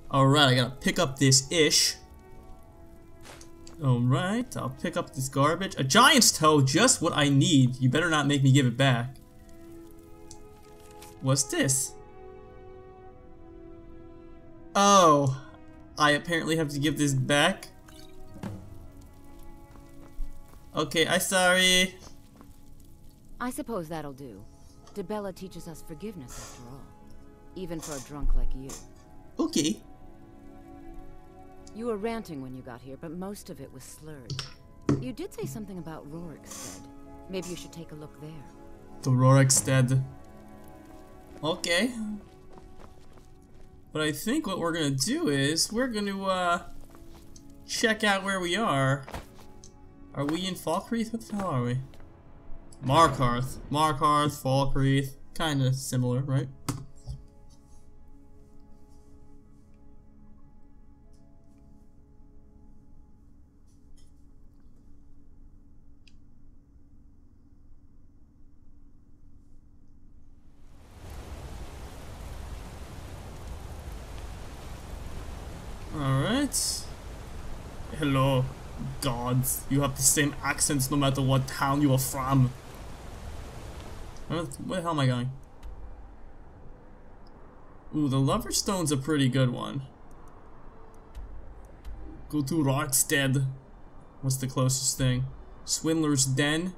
Alright, I gotta pick up this ish. Alright, I'll pick up this garbage. A giant's toe, just what I need. You better not make me give it back. What's this? Oh, I apparently have to give this back. Okay, I'm sorry. I suppose that'll do. Dibella teaches us forgiveness after all. Even for a drunk like you. Okay. You were ranting when you got here, but most of it was slurred. You did say something about Rorikstead. Maybe you should take a look there. The Rorikstead. Okay. But I think what we're gonna do is we're gonna check out where we are. Are we in Falkreath? What the hell are we? Markarth. Markarth, Falkreath. Kinda similar, right? Alright. Hello, gods. You have the same accents no matter what town you are from. Where the hell am I going? Ooh, the Lover Stone's a pretty good one. Go to Rorikstead. What's the closest thing? Swindler's Den?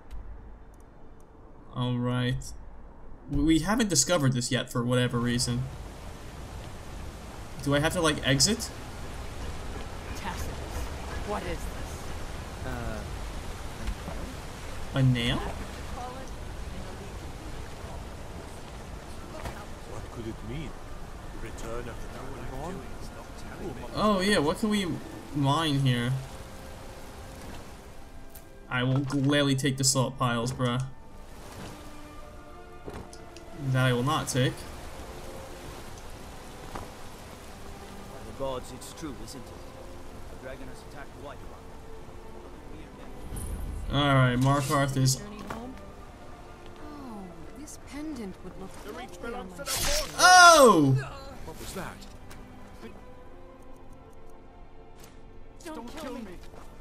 Alright. We haven't discovered this yet for whatever reason. Do I have to, like, exit? What is this? A nail? What could it mean? Return of the Dragonborn? Oh yeah, what can we mine here? I will gladly take the salt piles, bruh. That I will not take. By the gods, it's true, isn't it? The dragon has attacked White Rock. Alright, Markarth is... Oh, this pendant would look The reach lovely on belongs to my the finger. Lord. Oh! What was that? Don't kill me.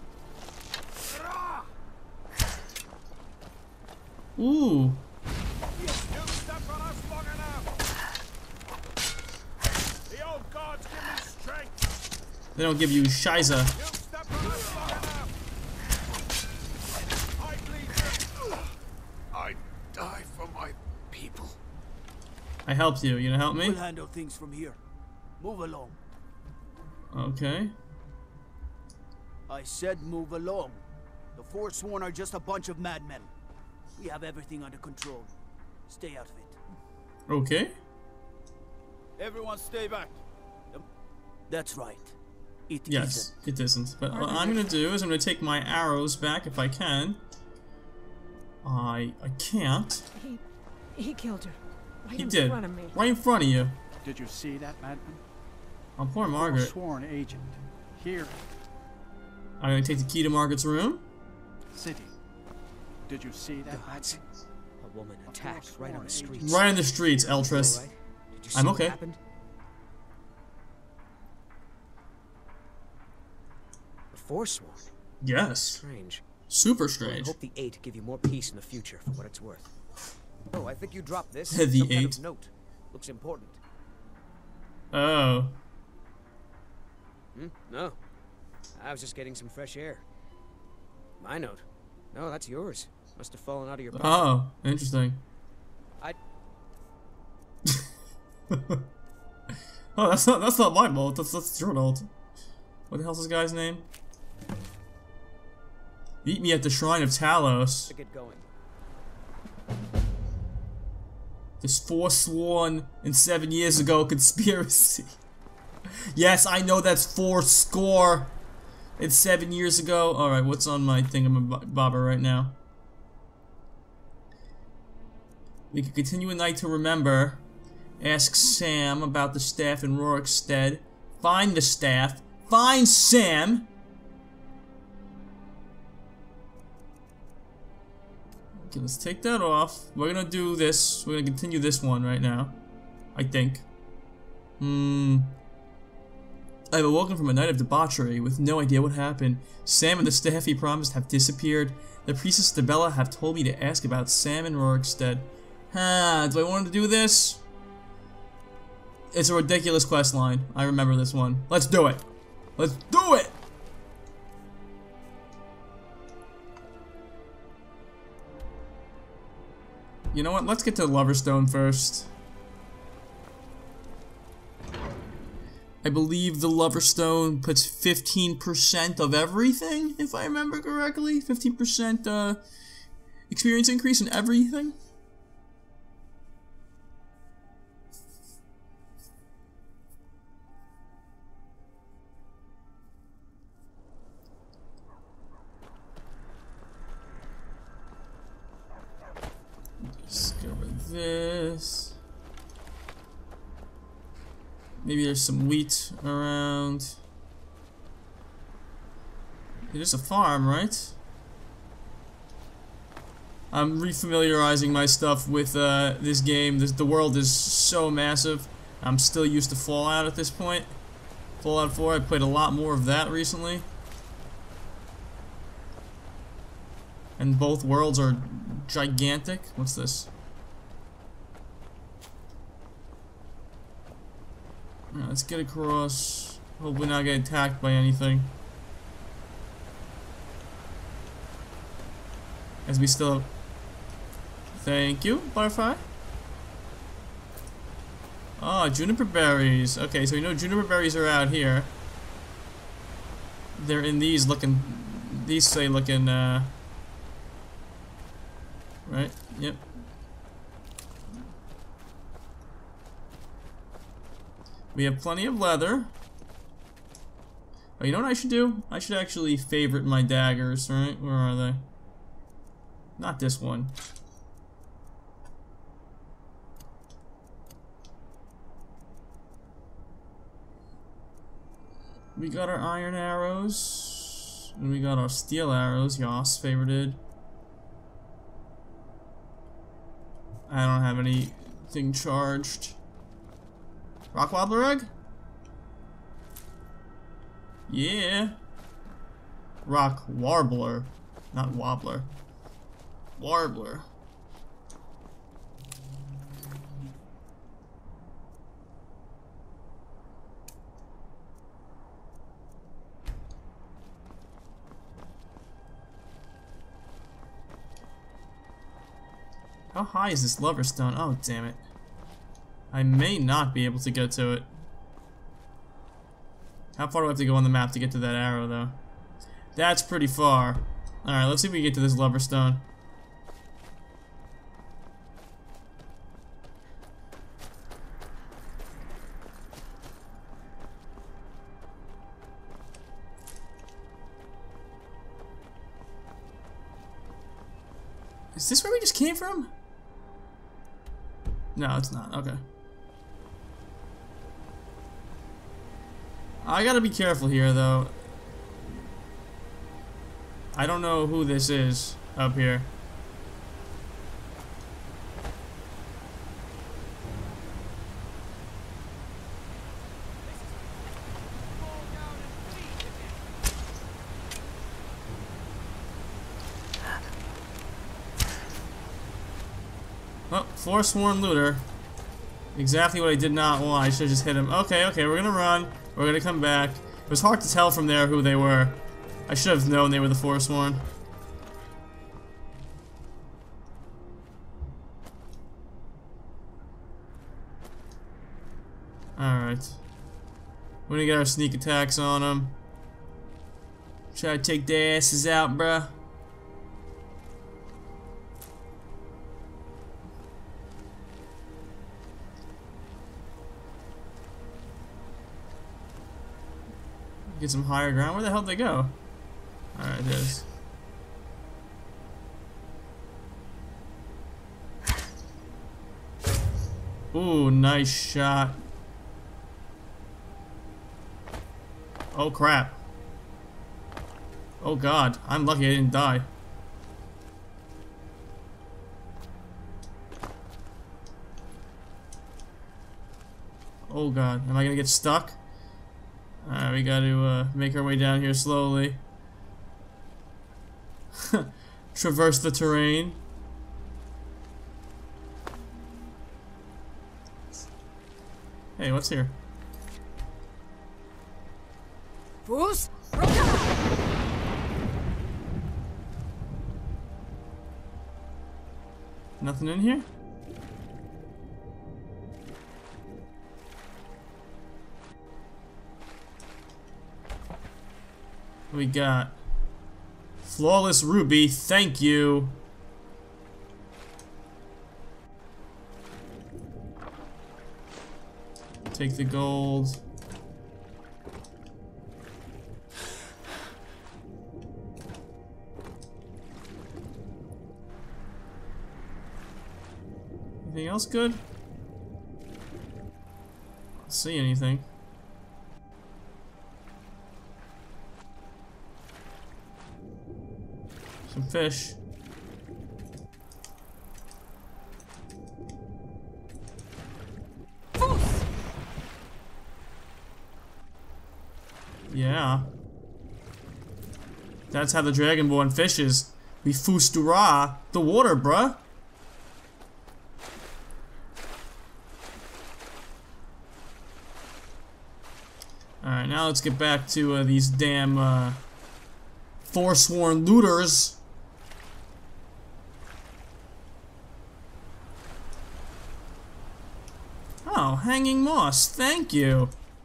Ooh. You step on us long enough. The old gods give me strength. They don't give you Shiza. You step on us long enough. I bleed you. I die for my people. I helped you. You gonna help me? We'll handle things from here. Move along. Okay. I said move along. The Forsworn are just a bunch of madmen. We have everything under control. Stay out of it. Okay. Everyone stay back. That's right. It Yes, isn't. it isn't. But what I'm gonna do is I'm gonna take my arrows back if I can. I can't. He killed her. Right He in did. front of me. Right in front of you. Did you see that, madman? Oh, poor Margaret. Sworn agent. Here, I'm gonna take the key to Margaret's room. city. Did you see that, Gods. madman? A woman attacked right on the street. Right in the streets, Eltress. Did you see I'm what okay. happened? The Forsworn? Yes. Strange. Super I strange. hope the 8 give you more peace in the future for what it's worth. Oh, I think you dropped this. The Some kind 8. of note. Looks important. Oh. No. I was just getting some fresh air. My note. No, that's yours. Must have fallen out of your pocket. Oh, interesting. Oh, that's not my note. That's your note. What the hell's this guy's name? Meet me at the Shrine of Talos. To get going. This Forsworn and 7 years ago conspiracy. Yes, I know that's 4 and 7 years ago. Alright, what's on my thingamabobber right now? We can continue a night to remember. Ask Sam about the staff in Rorikstead. Find the staff. Find Sam! Okay, let's take that off. We're gonna do this. We're gonna continue this one right now. I think. I've awoken from a night of debauchery with no idea what happened. Sam and the staff he promised have disappeared. The priestess Debella have told me to ask about Sam and Rorikstead. Do I want to do this? It's a ridiculous quest line. I remember this one. Let's do it. Let's do it! You know what? Let's get to Loverstone first. I believe the Loverstone puts 15% of everything, if I remember correctly. 15% experience increase in everything. Discover this. Maybe there's some wheat around. There's a farm, right? I'm refamiliarizing my stuff with this game. The world is so massive. I'm still used to Fallout at this point. Fallout 4, I played a lot more of that recently. And both worlds are gigantic. What's this? Alright, let's get across. Hopefully not get attacked by anything. As we still... Thank you, Butterfly. Oh, juniper berries. Okay, so we know juniper berries are out here. They're in these looking... These say looking, right? Yep. We have plenty of leather. Oh, you know what I should do? I should actually favorite my daggers, right? Where are they? Not this one. We got our iron arrows. And we got our steel arrows. Yas, favorited. I don't have anything charged. Rock wobbler egg? Yeah. Rock warbler. Not wobbler. Warbler. How high is this Loverstone? Oh, damn it. I may not be able to get to it. How far do I have to go on the map to get to that arrow, though? That's pretty far. Alright, let's see if we can get to this Loverstone. Is this where we just came from? No, it's not. Okay. I gotta be careful here, though. I don't know who this is up here. Oh, Forsworn looter. Exactly what I did not want. I should have just hit him. Okay, okay, we're gonna run. We're gonna come back. It was hard to tell from there who they were. I should have known they were the Forsworn. Alright. We're gonna get our sneak attacks on them. Try to take their asses out, bruh. Get some higher ground. Where the hell did they go? Alright, it is. Ooh, nice shot. Oh crap. Oh god, I'm lucky I didn't die. Oh god, am I gonna get stuck? Alright, we gotta make our way down here slowly. Traverse the terrain. Hey, what's here? Fools! Nothing in here? We got flawless ruby, thank you. Take the gold. Anything else good? Don't see anything. Some fish. Yeah. That's how the Dragonborn fishes. We foostura the water, bruh. Alright, now let's get back to these damn forsworn looters. Oh, hanging moss, thank you.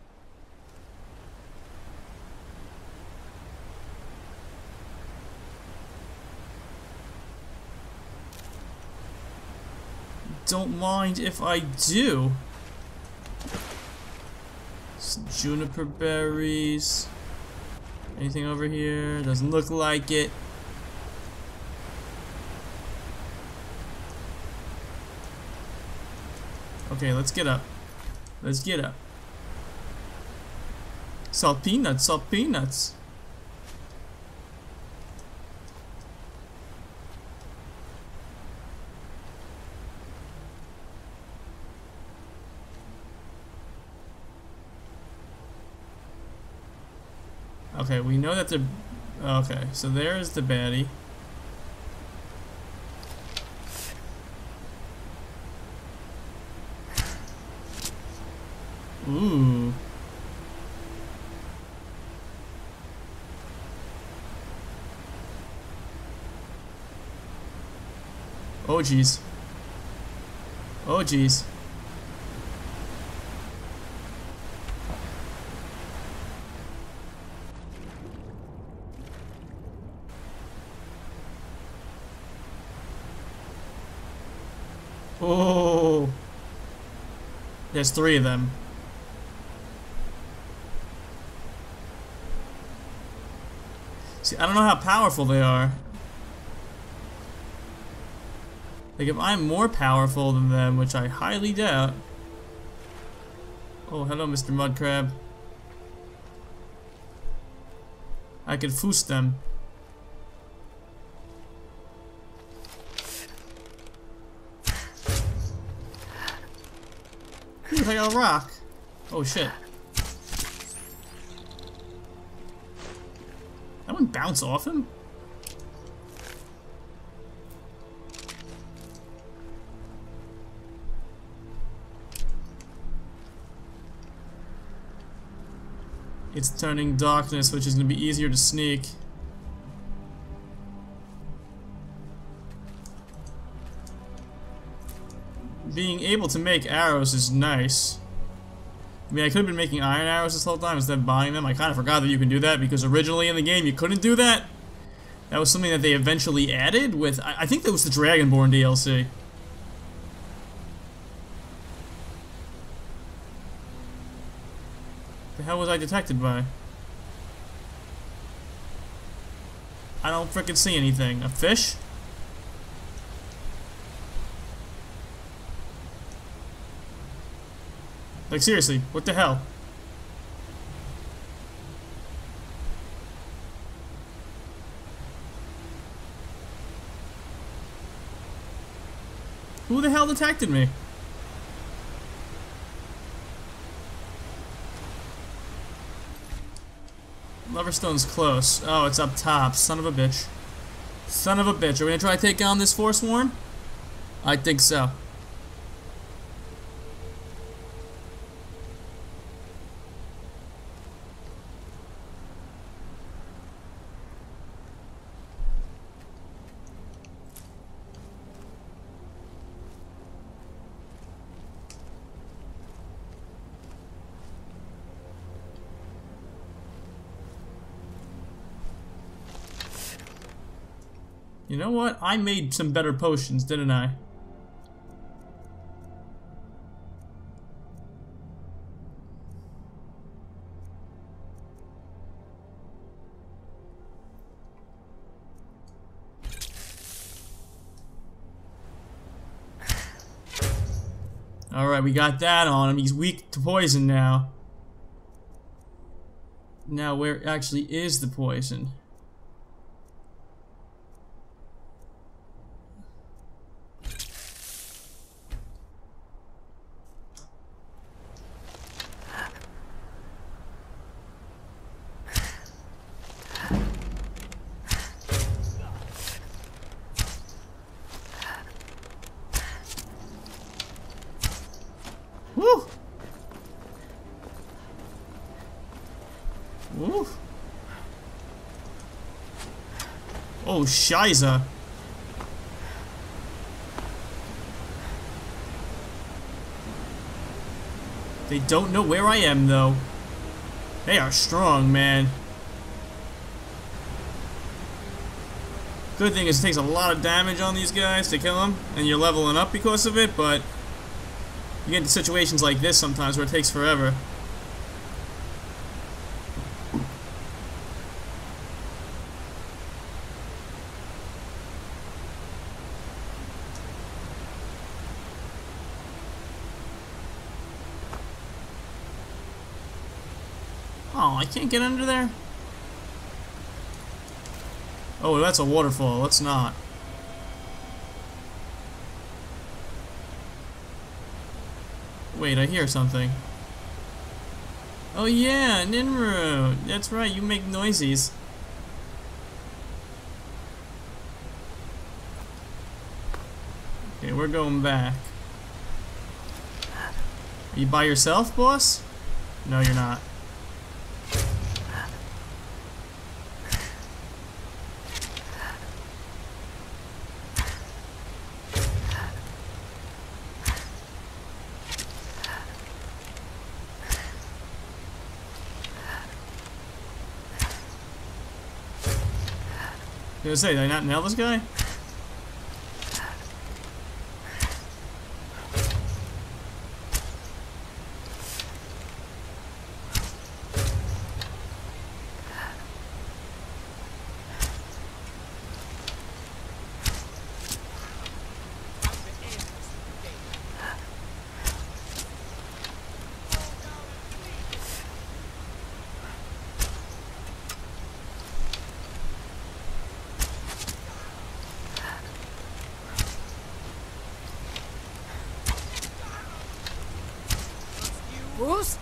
Don't mind if I do. Some juniper berries. Anything over here? Doesn't look like it. Okay, let's get up. Let's get up. Salt peanuts, salt peanuts. Okay, we know that the... Okay, so there's the baddie. Ooh. Oh jeez. Oh jeez. Oh. There's 3 of them. See, I don't know how powerful they are. Like, if I'm more powerful than them, which I highly doubt. Oh, hello, Mr. Mudcrab. I could foos them. Ooh, I got a rock. Oh, shit. That one bounce off him? It's turning darkness, which is going to be easier to sneak. Being able to make arrows is nice. I mean, I could have been making iron arrows this whole time instead of buying them. I kind of forgot that you can do that because originally in the game you couldn't do that. That was something that they eventually added with... I think that was the Dragonborn DLC. The hell was I detected by? I don't frickin' see anything. A fish? Like, seriously, what the hell? Who the hell detected me? Loverstone's close. Oh, it's up top. Son of a bitch. Son of a bitch. Are we gonna try to take on this Forsworn? I think so. You know what? I made some better potions, didn't I? Alright, we got that on him. He's weak to poison now. Now, where actually is the poison? Woo! Woo! Oh, Shiza. They don't know where I am, though. They are strong, man. Good thing is it takes a lot of damage on these guys to kill them, and you're leveling up because of it, but you get into situations like this sometimes where it takes forever. Oh, I can't get under there? Oh, that's a waterfall. Let's not. Wait, I hear something. Oh yeah, Ninru. That's right, you make noises. Okay, we're going back. Are you by yourself, boss? No, you're not. I was gonna say, did I not nail this guy? Bruce?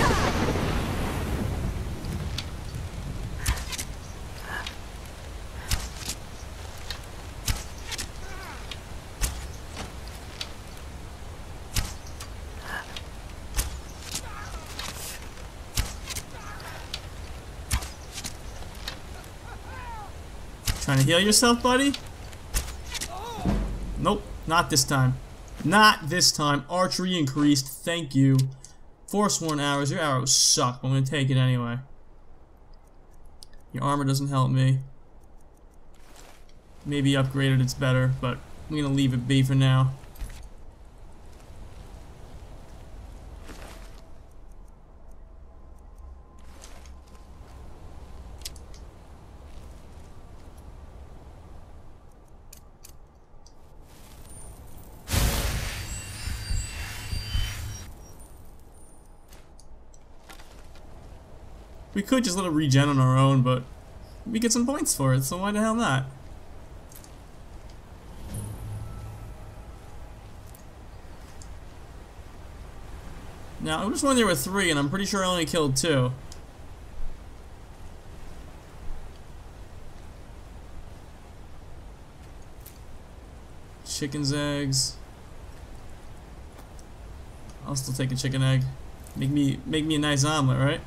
Trying to heal yourself, buddy? Nope, not this time. Not this time. Archery increased, thank you. Forsworn arrows, your arrows suck, but I'm gonna take it anyway. Your armor doesn't help me. Maybe upgraded it's better, but I'm gonna leave it be for now. We could just let it regen on our own, but we get some points for it, so why the hell not? Now, I just won there with 3, and I'm pretty sure I only killed 2. chicken's eggs. I'll still take a chicken egg. Make me a nice omelet, right?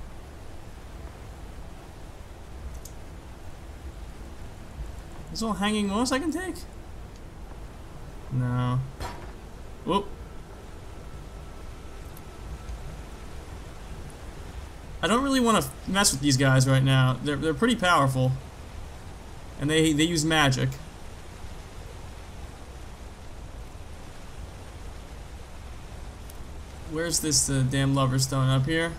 Is all hanging moss I can take? No. Whoop. I don't really want to mess with these guys right now. They're pretty powerful, and they use magic. Where's this damn lover stone? Up here?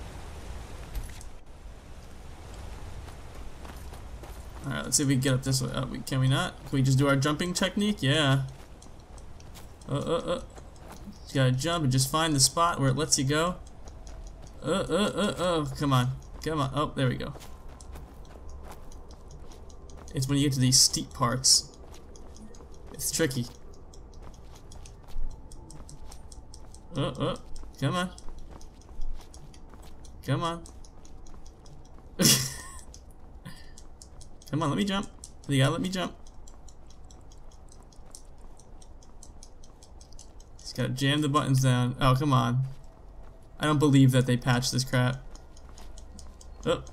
Alright, let's see if we can get up this way. Can we not? Can we just do our jumping technique? Yeah. Just gotta jump and just find the spot where it lets you go. Come on. Come on. Oh, there we go. It's when you get to these steep parts. It's tricky. Come on. Come on. Come on, let me jump. You gotta let me jump. Just gotta jam the buttons down. Oh, come on. I don't believe that they patched this crap. Oh.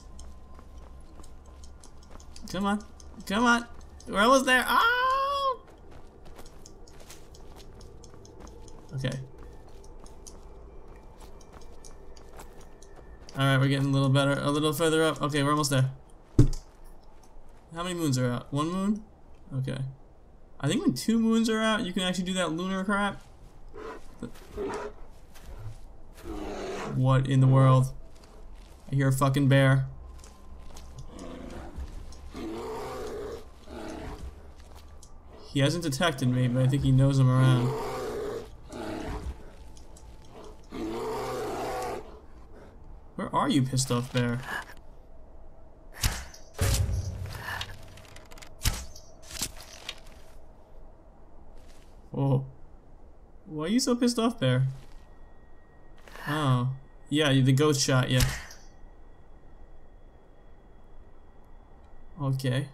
Come on. Come on. We're almost there. Oh! Okay. Alright, we're getting a little better. A little further up. Okay, we're almost there. How many moons are out? 1 moon? Okay. I think when 2 moons are out, you can actually do that lunar crap. What in the world? I hear a fucking bear. He hasn't detected me, but I think he knows I'm around. Where are you, pissed off bear? Oh. Why are you so pissed off, bear? Oh. Yeah, the ghost shot you. Okay.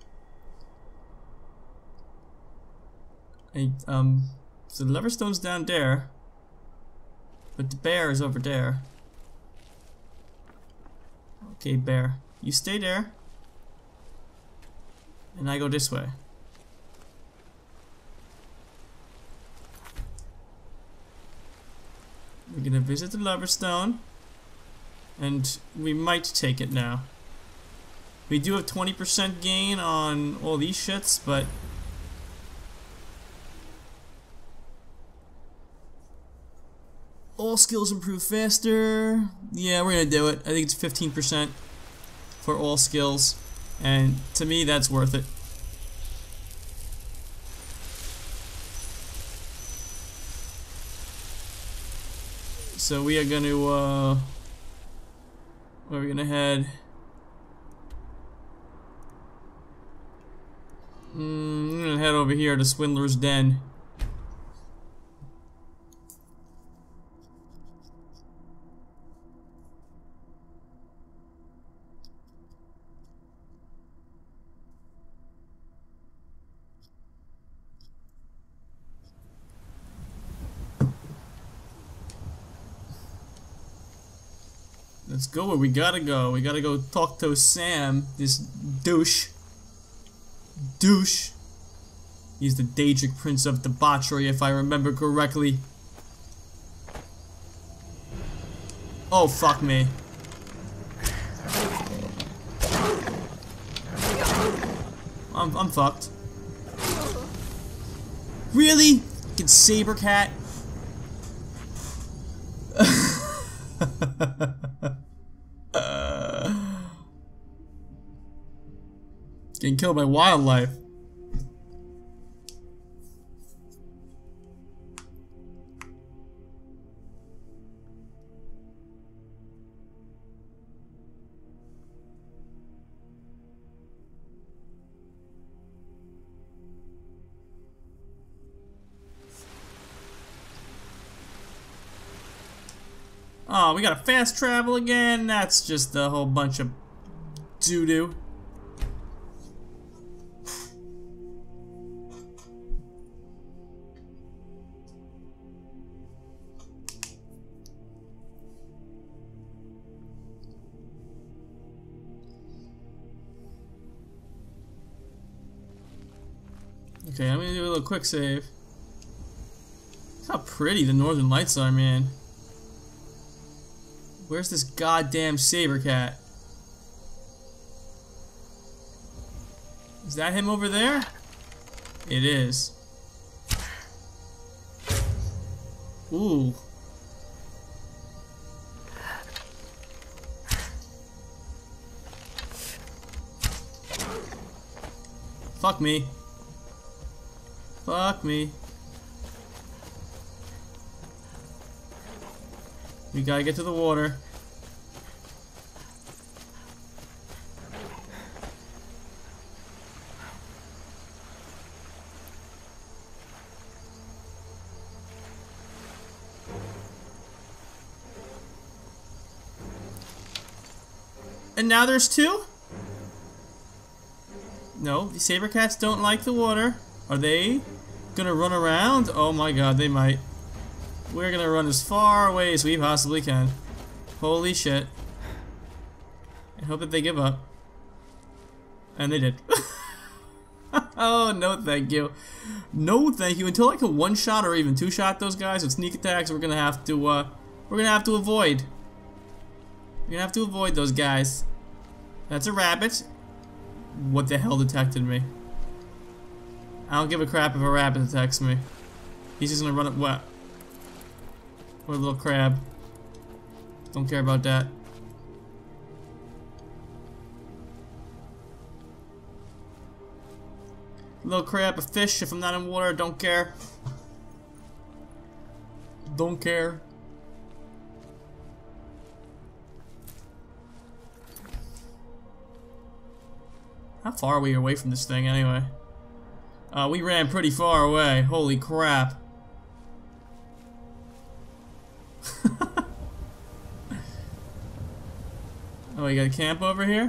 So the Leverstone's down there, but the bear is over there. Okay, bear, you stay there, and I go this way. We're gonna visit the Leverstone, and we might take it now. We do have 20% gain on all these shits, but all skills improve faster. Yeah, we're gonna do it. I think it's 15% for all skills, and to me that's worth it. So we are gonna where are we gonna head? I'm gonna head over here to Swindler's Den. Let's go where we gotta go. We gotta go talk to Sam, this douche. He's the Daedric Prince of Debauchery, if I remember correctly. Oh, fuck me. I'm fucked. Really? Fucking saber cat. Getting killed by wildlife. Oh, we gotta fast travel again? That's just a whole bunch of doo-doo. Okay, I'm gonna do a little quick save. Look how pretty the northern lights are, man. Where's this goddamn saber cat? Is that him over there? It is. Ooh. Fuck me. Fuck me. We gotta get to the water. And now there's two? No, the saber cats don't like the water. Are they gonna run around? Oh my god, they might. We're gonna run as far away as we possibly can. Holy shit. I hope that they give up. And they did. Oh, no thank you. No thank you. Until I can one-shot or even two-shot those guys with sneak attacks, we're gonna have to avoid. We're gonna have to avoid those guys. That's a rabbit. What the hell detected me? I don't give a crap if a rabbit detects me. He's just gonna run it wet. Or a little crab. Don't care about that. Little crab, a fish, if I'm not in water, don't care. Don't care. How far are we away from this thing anyway? We ran pretty far away. Holy crap. Oh, you got a camp over here?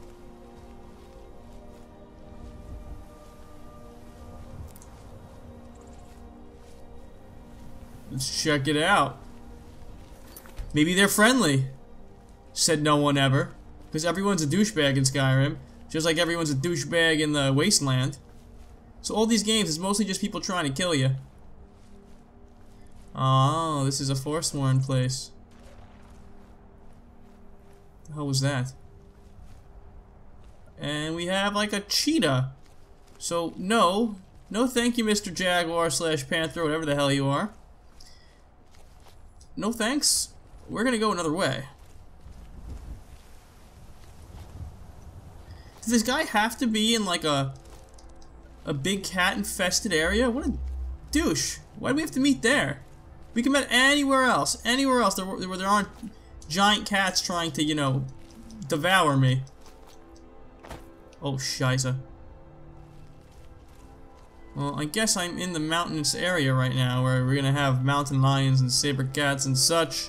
Let's check it out. Maybe they're friendly. Said no one ever. Because everyone's a douchebag in Skyrim. Just like everyone's a douchebag in the Wasteland. So all these games is mostly just people trying to kill you. Oh, this is a Forsworn place. The hell was that? And we have like a cheetah. So no thank you, Mr. Jaguar / Panther, whatever the hell you are. No thanks. We're gonna go another way. Does this guy have to be in like a big cat infested area? What a douche. Why do we have to meet there? We can meet anywhere else where there aren't giant cats trying to, you know, devour me. Oh, scheisse. Well, I guess I'm in the mountainous area right now where we're gonna have mountain lions and saber cats and such.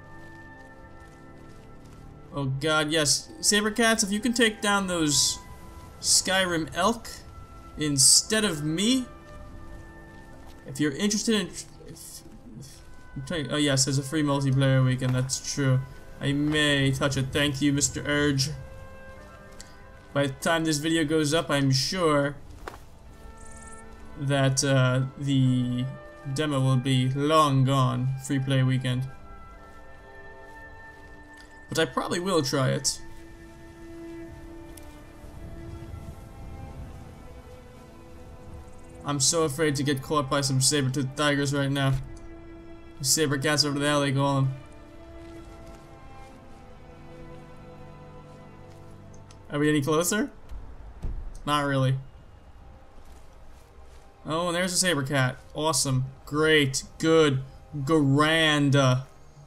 Oh god, yes. Saber cats, if you can take down those Skyrim elk instead of me, if you're interested in... oh yes, there's a free multiplayer weekend, that's true. I may touch it. Thank you, Mr. Urge. By the time this video goes up, I'm sure that the demo will be long gone. Free play weekend. But I probably will try it. I'm so afraid to get caught by some saber-toothed tigers right now. Saber cats, over the hell they call them. Are we any closer? Not really. Oh, and there's a saber cat. Awesome. Great. Good. Grand. Oh,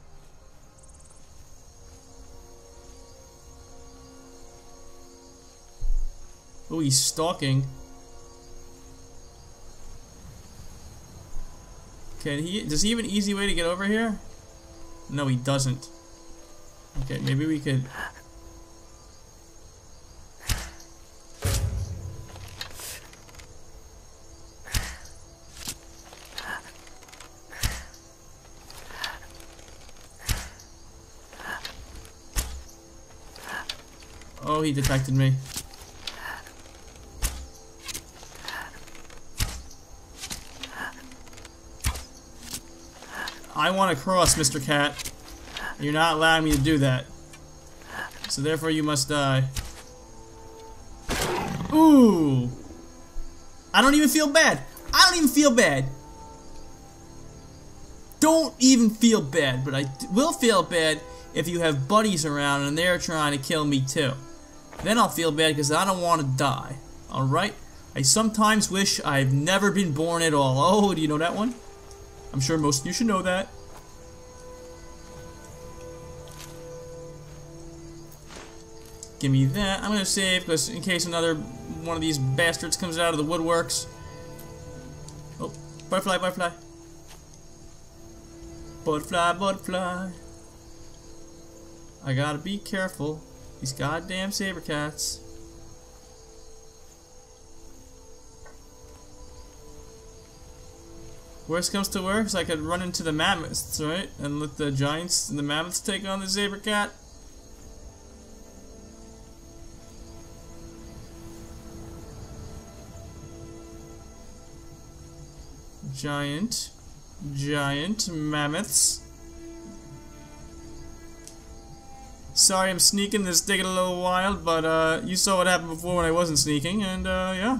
he's stalking. Does he have an easy way to get over here? No, he doesn't. Okay, maybe we could... Oh, he detected me. want to cross, Mr. Cat. You're not allowing me to do that. So therefore you must die. Ooh! I don't even feel bad. I don't even feel bad. Don't even feel bad, but I will feel bad if you have buddies around and they're trying to kill me too. Then I'll feel bad because I don't want to die. Alright? I sometimes wish I've never been born at all. Oh, do you know that one? I'm sure most of you should know that. Give me that. I'm gonna save because in case another one of these bastards comes out of the woodworks. Oh, butterfly, butterfly. Butterfly, butterfly. I gotta be careful. These goddamn saber cats. Worst comes to worst, I could run into the mammoths, right? And let the giants and the mammoths take on the saber cat. Giant mammoths. Sorry I'm sneaking, this is taking a little while, but you saw what happened before when I wasn't sneaking, and yeah.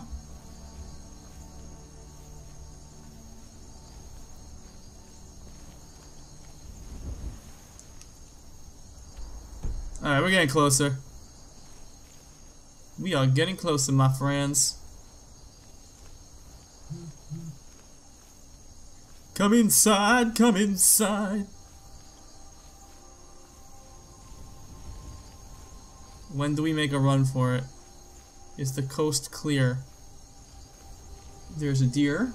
Alright, we're getting closer. We are getting closer, my friends. Come inside, come inside. When do we make a run for it? Is the coast clear? There's a deer.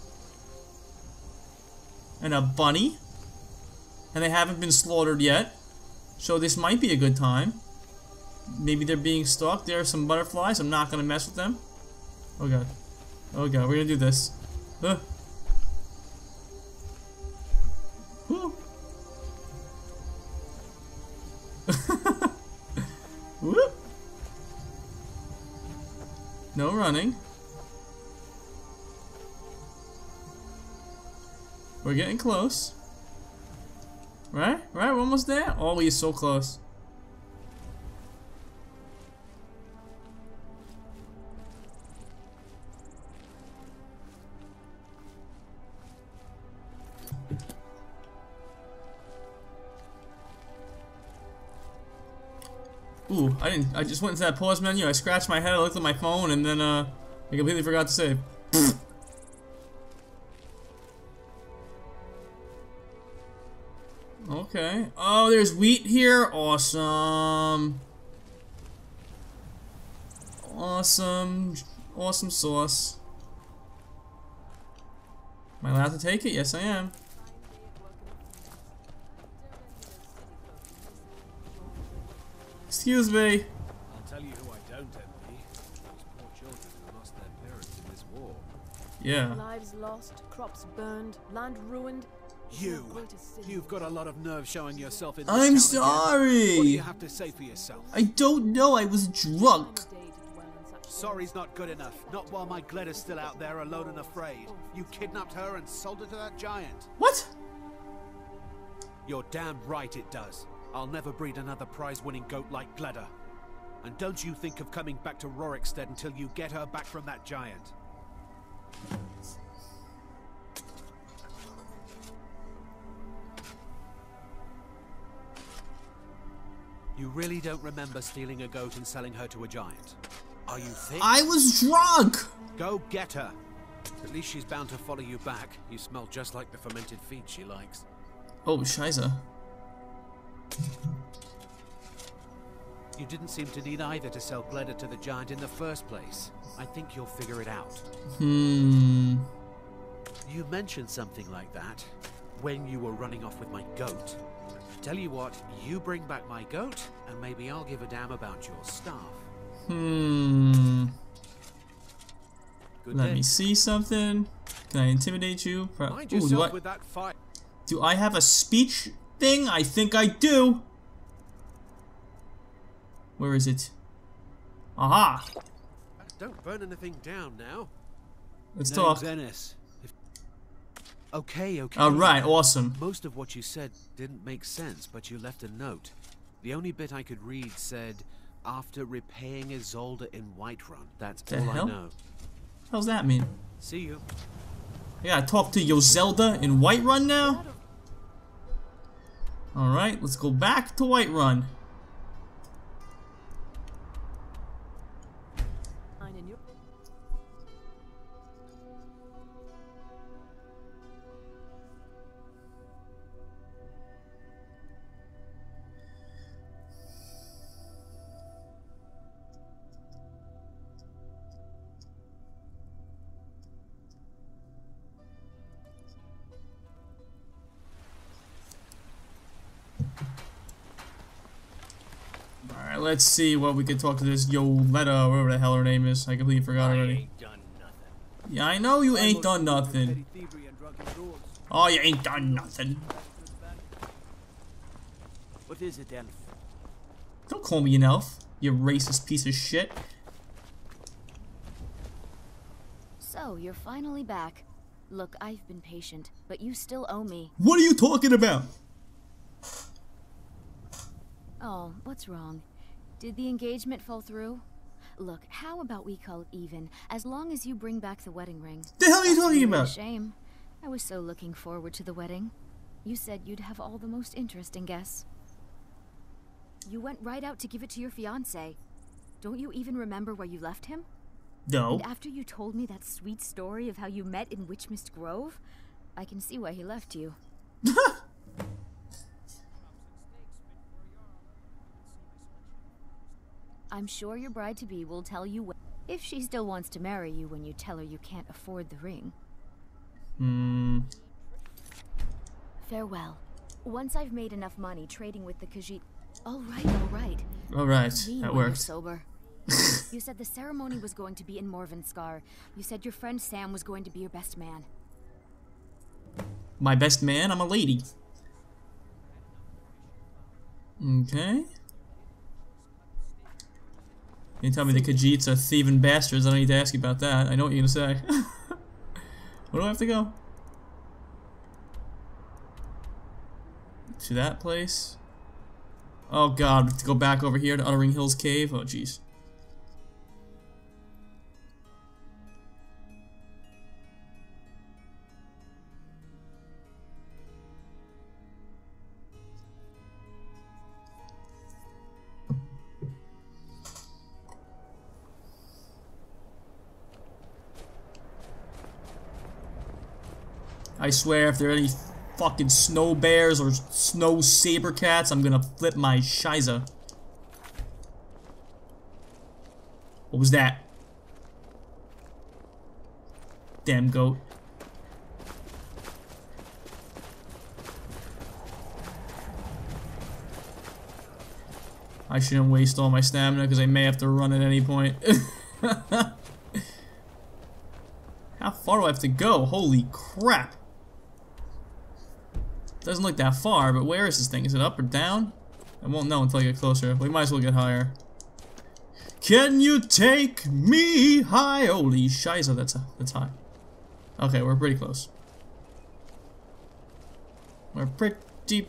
And a bunny. And they haven't been slaughtered yet. So this might be a good time. Maybe they're being stalked. There are some butterflies. I'm not gonna mess with them. Oh god. Oh god, we're gonna do this. Woo. Whoop. No running. We're getting close. Right? Right? We're almost there? Oh, we're so close. Ooh, I just went into that pause menu, I scratched my head, I looked at my phone, and then, I completely forgot to save. Okay. Oh, there's wheat here? Awesome. Awesome. Awesome sauce. Am I allowed to take it? Yes, I am. Excuse me. I'll tell you who I don't envy. Those poor children who lost their parents in this war. Yeah. Lives lost, crops burned, land ruined. You've got a lot of nerve showing yourself in this I'm town sorry. again. What do you have to say for yourself? I don't know. I was drunk. Sorry's not good enough. Not while my Gleda's still out there alone and afraid. You kidnapped her and sold her to that giant. What? You're damn right it does. I'll never breed another prize-winning goat like Gleda. And don't you think of coming back to Rorikstead until you get her back from that giant. You really don't remember stealing a goat and selling her to a giant? Are you thick? I was drunk. Go get her. At least she's bound to follow you back. You smell just like the fermented feed she likes. Oh, Shiza. You didn't seem to need either to sell Gleda to the giant in the first place. I think you'll figure it out. You mentioned something like that when you were running off with my goat. Tell you what, you bring back my goat, and maybe I'll give a damn about your staff. Let me see something. Can I intimidate you? Mind Ooh, yourself with that fight. Do I have a speech thing? I think I do. Where is it? Aha! Don't burn anything down now. Let's talk. Venice. Okay, okay. Alright, awesome. Most of what you said didn't make sense, but you left a note. The only bit I could read said, after repaying Isolde in Whiterun. That's The all hell? I know. How's that mean? See you. I gotta talk to Yozelda in Whiterun now? Alright, let's go back to Whiterun. Alright, let's see what we can talk to this Yoletta, whatever the hell her name is. I completely forgot already. Yeah, I know you ain't done nothing. Oh, you ain't done nothing. What is it, elf? Don't call me an elf, you racist piece of shit. So, you're finally back. Look, I've been patient, but you still owe me. What are you talking about? Oh, what's wrong? Did the engagement fall through? Look, how about we call it even, as long as you bring back the wedding ring? The hell are you That's talking really about? a shame. I was so looking forward to the wedding. You said you'd have all the most interesting guests. You went right out to give it to your fiancé. Don't you even remember where you left him? No. And after you told me that sweet story of how you met in Witchmist Grove, I can see why he left you. I'm sure your bride-to-be will tell you if she still wants to marry you when you tell her you can't afford the ring. Farewell. Once I've made enough money trading with the Khajiit... Alright. Alright, Mean that when you're worked. sober. You said the ceremony was going to be in Morvenskar. You said your friend Sam was going to be your best man. My best man? I'm a lady. Okay. You tell me the Khajiits are thieving bastards, I don't need to ask you about that. I know what you're gonna say. Where do I have to go? To that place? Oh god, we have to go back over here to Uttering Hills Cave? Oh jeez. I swear, if there are any fucking snow bears or snow saber cats, I'm gonna flip my shiza. What was that? Damn goat. I shouldn't waste all my stamina because I may have to run at any point. How far do I have to go? Holy crap. Doesn't look that far, but where is this thing? Is it up or down? I won't know until I get closer. We might as well get higher. Can you take me high? Holy shiza, that's high. Okay, we're pretty close. We're pretty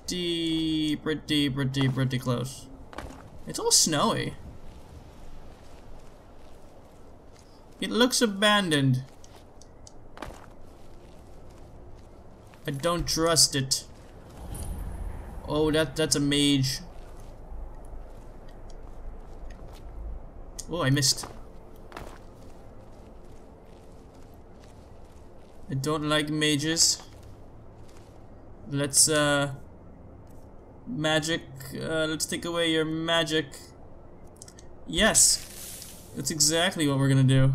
close. It's all snowy. It looks abandoned. I don't trust it. Oh, that's a mage. Oh, I missed. I don't like mages. Let's magic. Let's take away your magic. Yes, that's exactly what we're gonna do.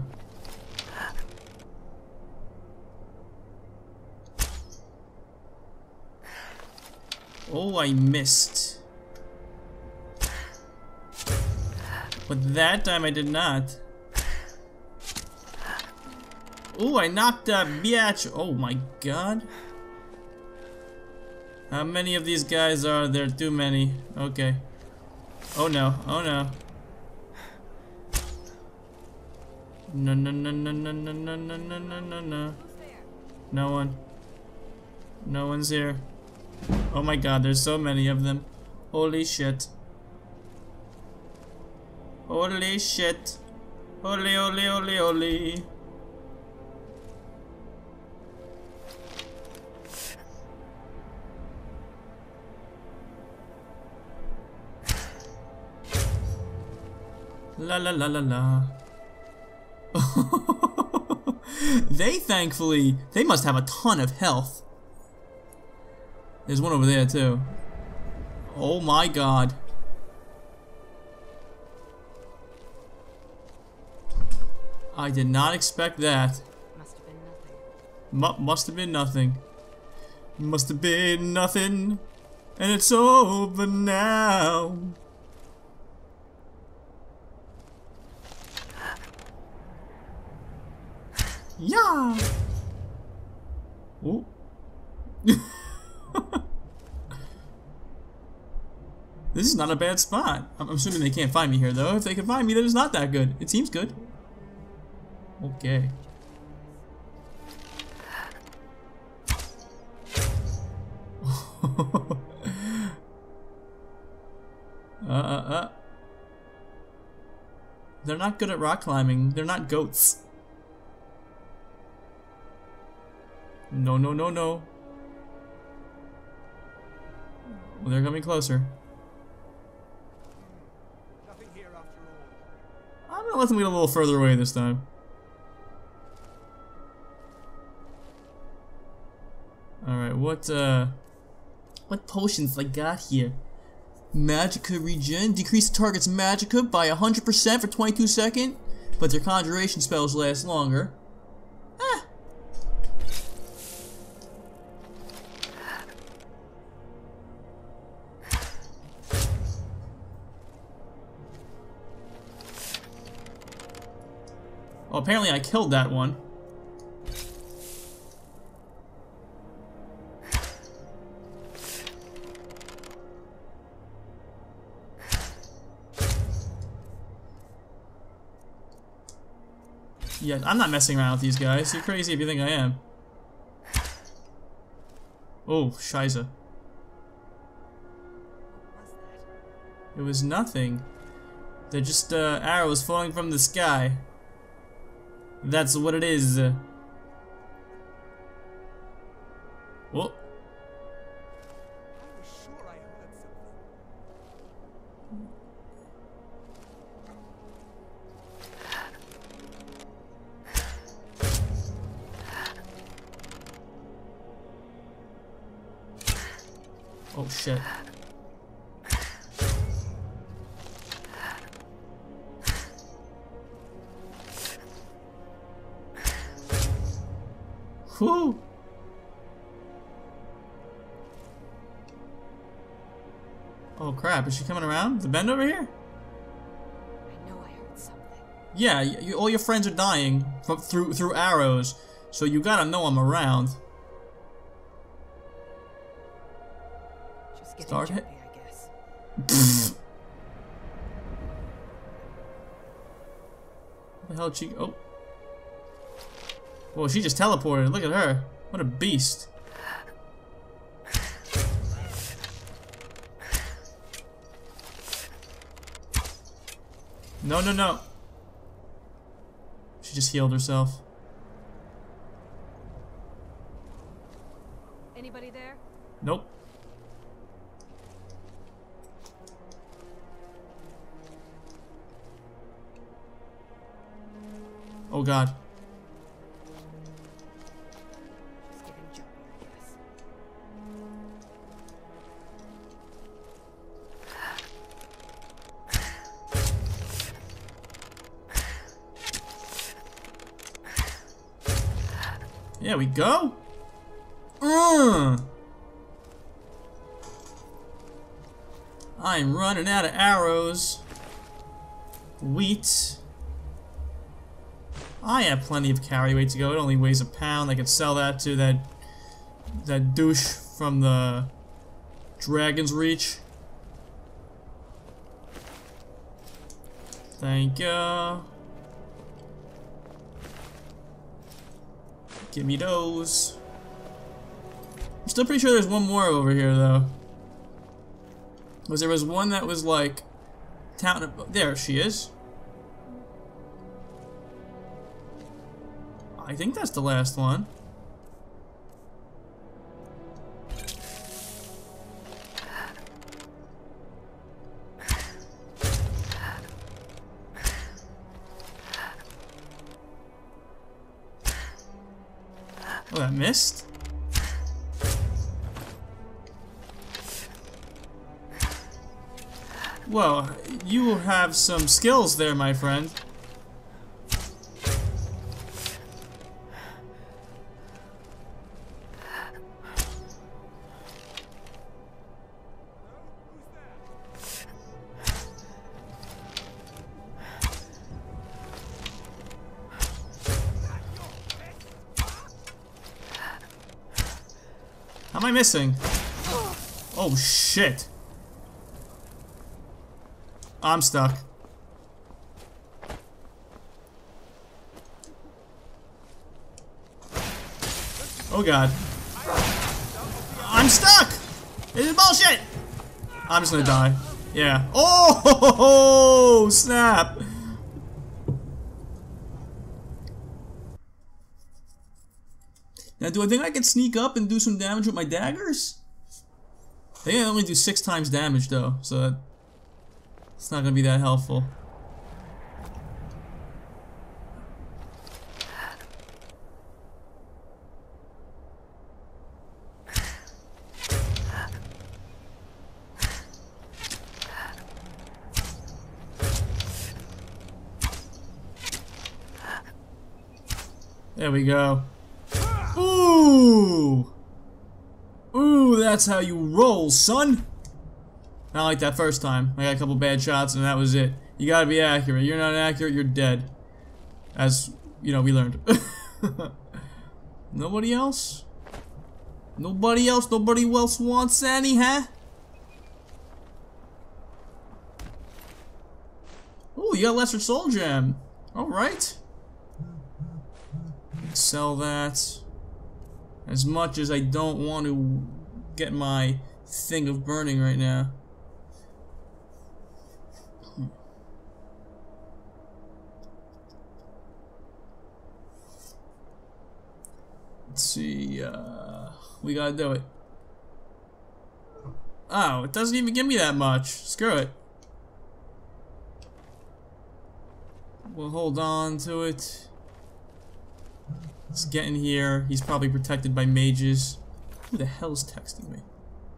Oh, I missed. But that time I did not. Oh, I knocked that biatch. Oh my god. How many of these guys are there? Too many. Okay. Oh no. Oh no. No. No one. No one's here. Oh my god, there's so many of them. Holy shit. Holy shit. Holy, holy, holy, holy. La la la la la. They thankfully, they must have a ton of health. There's one over there too. Oh my god. I did not expect that. Must have been nothing. Must have been nothing. Must have been nothing. And it's over now. Yeah. Oh. This is not a bad spot. I'm assuming they can't find me here though. If they can find me, then it's not that good. It seems good. Okay. They're not good at rock climbing. They're not goats. No, no, no, no. Well, they're coming closer. Nothing here after all. I'm gonna let them get a little further away this time. Alright, what potions I got here? Magicka regen. Decrease the target's magicka by 100% for 22 seconds, but their conjuration spells last longer. Oh, apparently I killed that one. Yeah, I'm not messing around with these guys. You're crazy if you think I am. Oh, Shiza. It was nothing. They're just arrows falling from the sky. That's what it is. Whoa. I was sure I heard something. Oh shit. Whew. Oh crap, is she coming around? The bend over here? I know I heard something. Yeah, all your friends are dying through arrows, so you gotta know I'm around. Just getting Start jumpy, hit. I guess. Where the hell did she go? Oh. Whoa, she just teleported. Look at her. What a beast. No, no, no. She just healed herself. Anybody there? Nope. Oh god. Just getting jumpy, I guess. There we go. I'm running out of arrows. Wheat. I have plenty of carry weight to go. It only weighs a pound. I could sell that to that douche from the Dragon's Reach. Thank you. Give me those. still pretty sure there's one more over here, though. Because there was one that was like... town. There she is. I think that's the last one. Oh, that missed? Well, you have some skills there, my friend. How am I missing? Oh shit. I'm stuck. Oh god. I'm stuck! This is bullshit! I'm just gonna die. Yeah. Oh snap! Now, do I think I can sneak up and do some damage with my daggers? I think I only do 6 times damage though, so it's not gonna be that helpful. There we go. Ooh! Ooh, that's how you roll, son! Not like that first time. I got a couple bad shots and that was it. You gotta be accurate. You're not accurate, you're dead. As, you know, we learned. Nobody else? Nobody else? Nobody else wants any, huh? Ooh, you got Lesser Soul Gem. Alright. Sell that. As much as I don't want to get my thing of burning right now. Let's see, we gotta do it. Oh, it doesn't even give me that much. Screw it. We'll hold on to it. Let's get in here. He's probably protected by mages. Who the hell's texting me?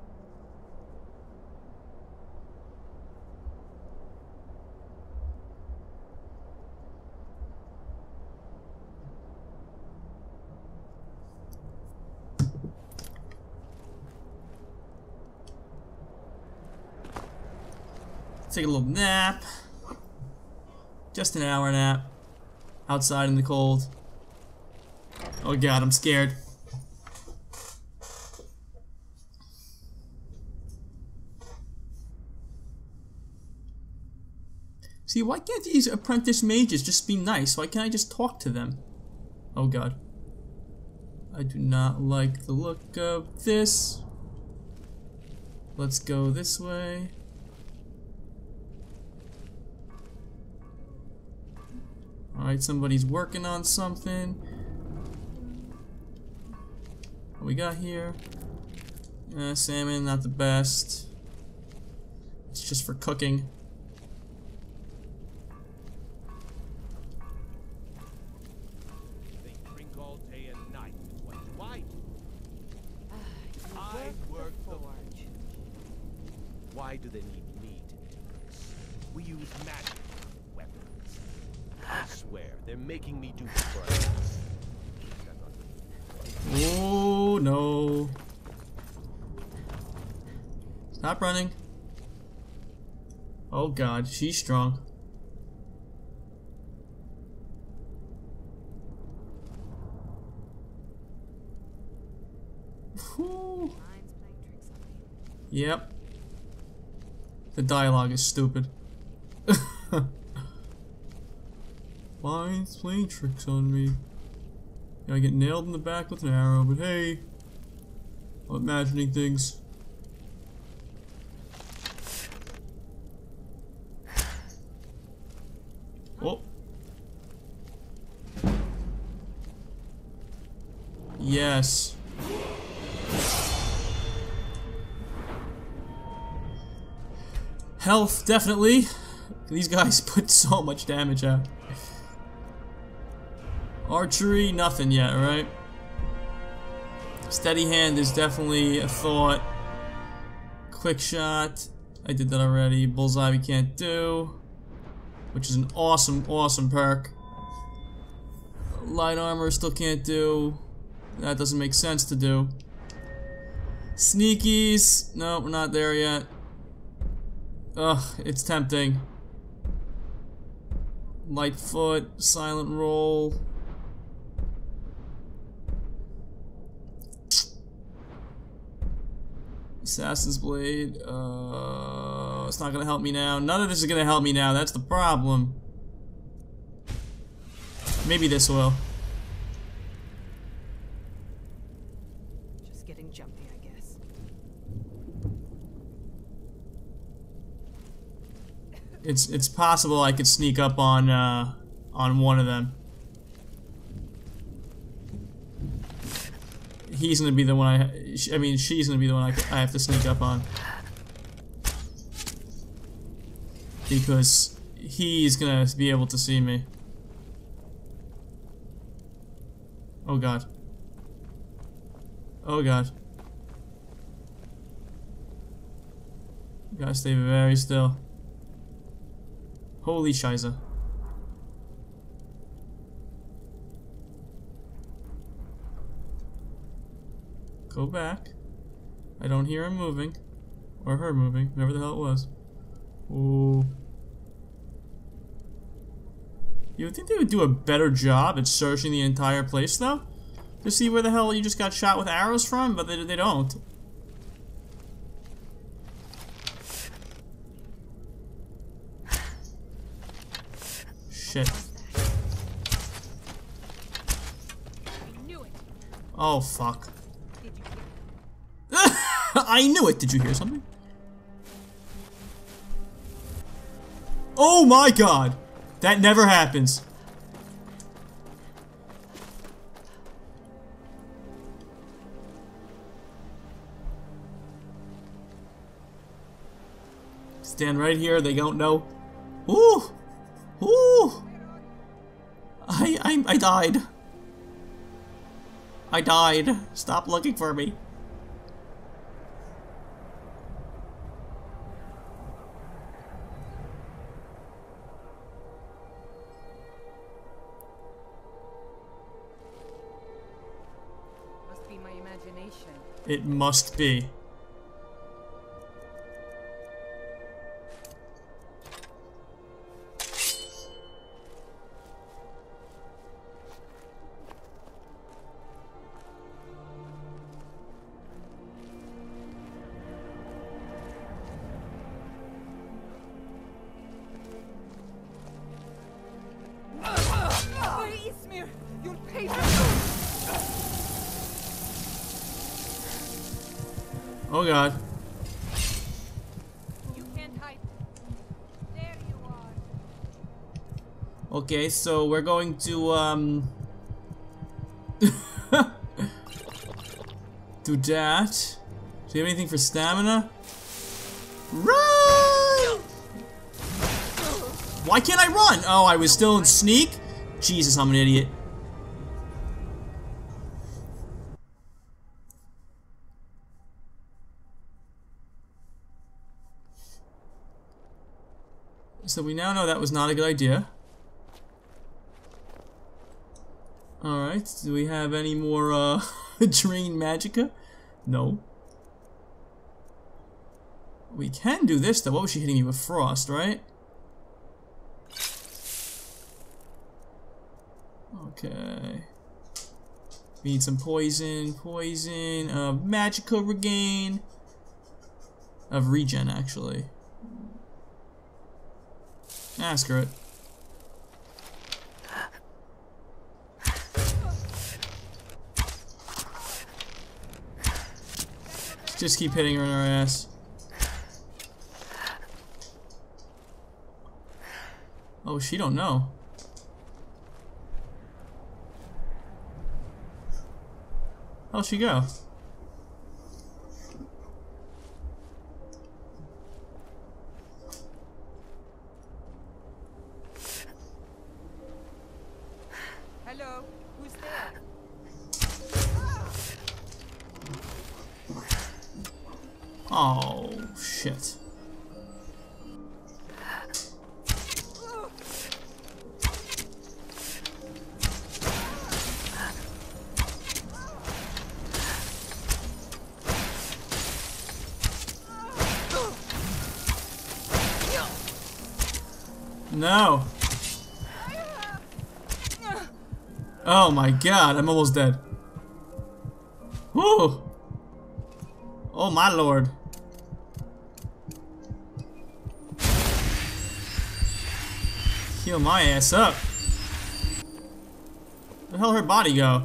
Take a little nap. Just an hour nap. Outside in the cold. Oh god, I'm scared. See, why can't these apprentice mages just be nice? Why can't I just talk to them? Oh god. I do not like the look of this. Let's go this way. Alright, somebody's working on something. What we got here? Salmon, not the best. It's just for cooking. They drink all day and night. Why? I work the forge. Why do they need me to do this? We use magic weapons. I swear, they're making me do this for us. Oh no. Stop running. Oh god, she's strong. Whew. Yep. The dialogue is stupid. Mind's playing tricks on me. I get nailed in the back with an arrow, but hey. I'm imagining things. Oh. Yes. Health, definitely. These guys put so much damage out. Archery, nothing yet, right? Steady hand is definitely a thought. Quick shot, I did that already. Bullseye we can't do, which is an awesome, awesome perk. Light armor still can't do. That doesn't make sense to do. Sneakies, no, we're not there yet. Ugh, it's tempting. Light foot, silent roll. Assassin's Blade, it's not gonna help me now. None of this is gonna help me now, that's the problem. Maybe this will. Just getting jumpy, I guess. It's possible I could sneak up on one of them. He's gonna be the one I mean, she's gonna be the one I have to sneak up on. Because he's gonna be able to see me. Oh god. Oh god. You gotta stay very still. Holy shiza. Go back. I don't hear him moving. Or her moving, whoever the hell it was. Ooh. You would think they would do a better job at searching the entire place, though? To see where the hell you just got shot with arrows from, but they don't. Shit. Oh, fuck. I knew it! Did you hear something? Oh my god! That never happens. Stand right here, they don't know. Ooh! Ooh! I died. I died. Stop looking for me. Must be my imagination. It must be. You'll pay for Oh god. You can't hide. There you are. Okay, so we're going to do that. Do you have anything for stamina? Run! Why can't I run? Oh, I was still in sneak? Jesus, I'm an idiot. So we now know that was not a good idea. Alright, do we have any more Drain Magicka? No. We can do this though. What was she hitting me with? Frost, right? Okay. We need some poison. Poison. Magicka regain. Of regen, actually. Ah, screw it. Just keep hitting her in her ass. Oh, she don't know. How'd she go? Hello, who's there? Oh, shit. No. Oh my god, I'm almost dead. Woo! Oh my lord. Heal my ass up. Where the hell her body go?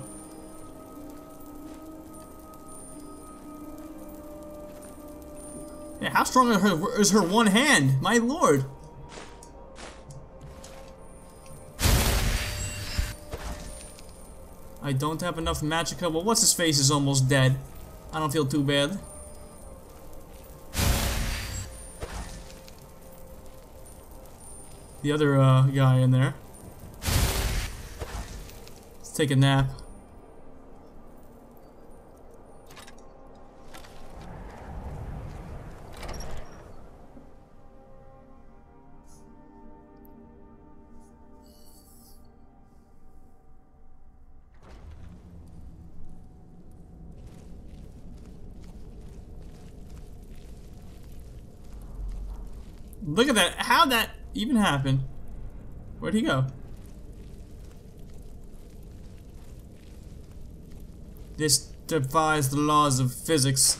Yeah, how strong is her one hand? My lord. I don't have enough magicka. Well, what's his face is almost dead. I don't feel too bad. The other guy in there. Let's take a nap. Look at that. How'd that even happen? Where'd he go? This defies the laws of physics.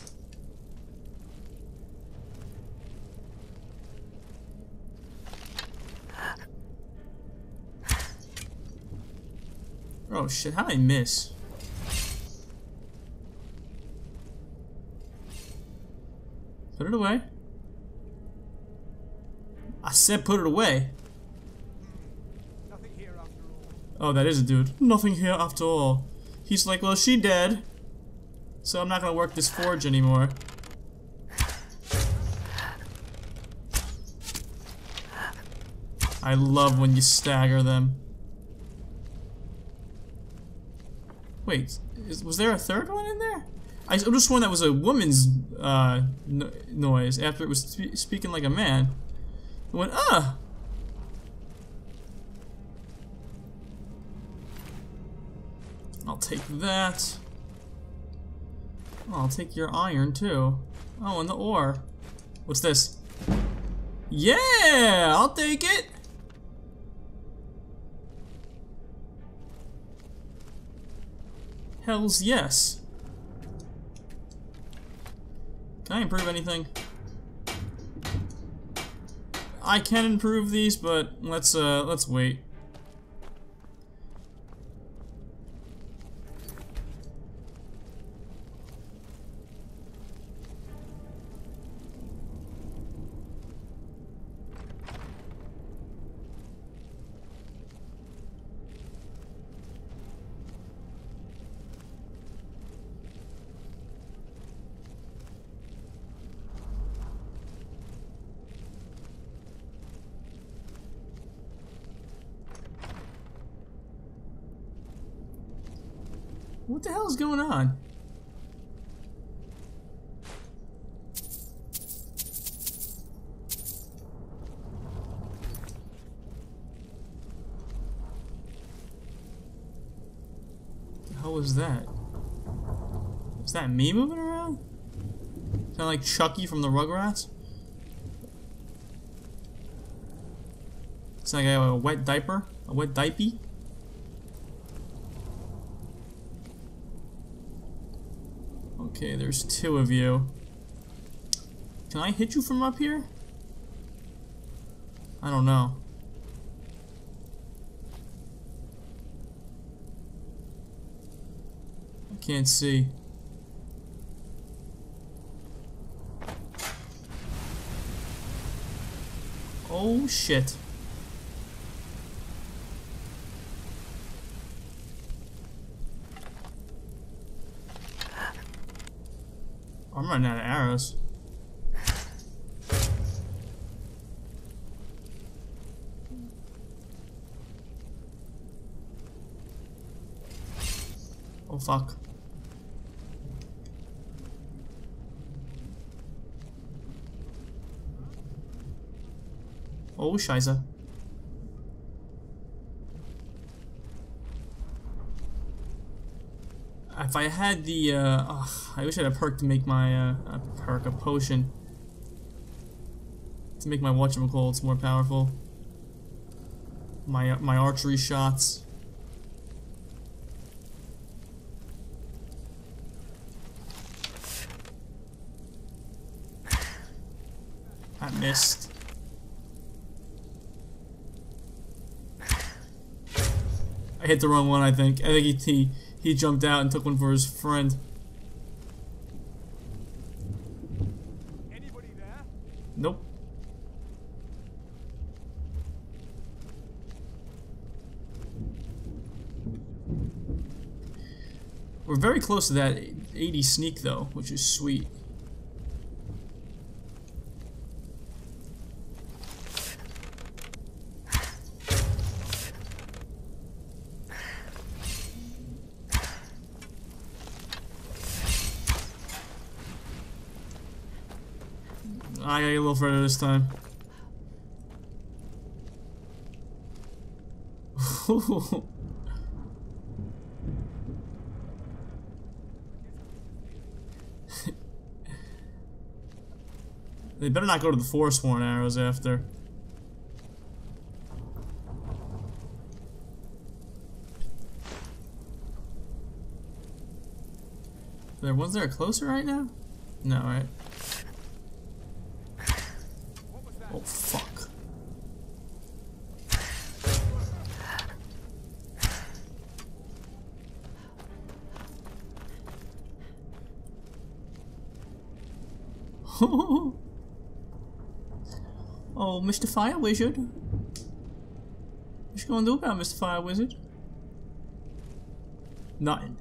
Oh shit, how'd I miss? Put it away. I said put it away. Nothing here after all. Oh, that is a dude. Nothing here after all. He's like, well, she dead. So I'm not gonna work this forge anymore. I love when you stagger them. Wait, was there a third one in there? I just sworn that was a woman's noise after it was speaking like a man. It went, I'll take that. Oh, I'll take your iron too. Oh, and the ore. What's this? Yeah, I'll take it. Hells yes. Can I improve anything? I can improve these, but let's wait. What the hell is going on? The hell was that? Is that me moving around? Sound like Chucky from the Rugrats? It's like a wet diaper? A wet diaper? Okay, there's two of you. Can I hit you from up here? I don't know. I can't see. Oh shit. I'm running out of arrows. Oh fuck. Oh scheiße. If I had the, I wish I had a perk to make my, a potion. To make my whatchamacallits more powerful. My archery shots. I missed. I hit the wrong one, I think. I think he jumped out and took one for his friend. Anybody there? Nope. We're very close to that 80 sneak though, which is sweet. I gotta get a little further this time. They better not go to the Forsworn arrows after. There ones that are closer right now? No, right? Oh fuck. Oh, Mr. Fire Wizard. What you gonna do about Mr. Fire Wizard? Nothing.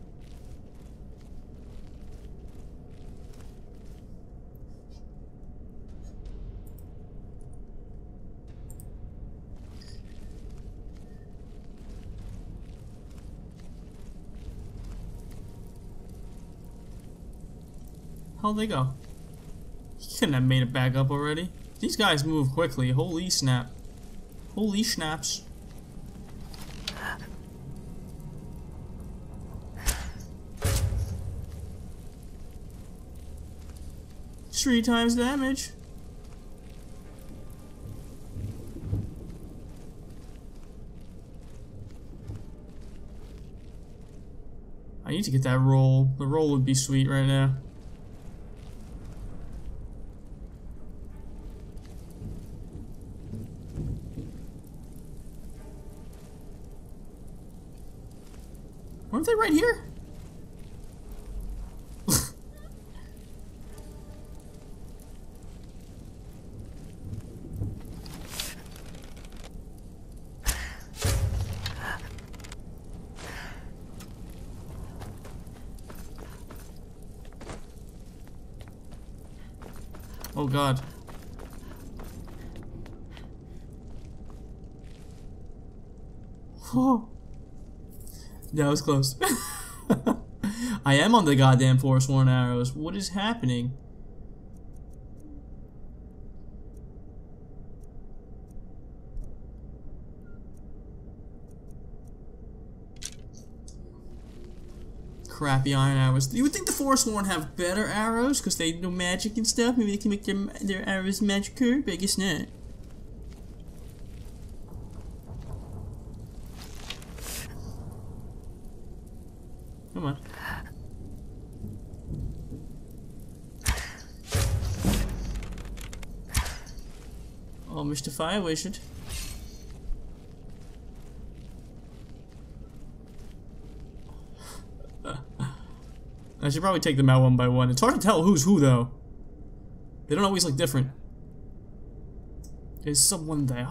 How'd they go? He couldn't have made it back up already. These guys move quickly. Holy snap. Holy snaps. Three times damage. I need to get that roll. The roll would be sweet right now. Weren't they right here? Oh god. Oh. That was close. I am on the goddamn Forsworn arrows. What is happening? Crappy iron arrows. You would think the Forsworn have better arrows because they know magic and stuff. Maybe they can make their arrows magicer, but I guess not. Come on. Oh, Mr. Fire Wizard. I should probably take them out one by one. It's hard to tell who's who, though. They don't always look different. Is someone there?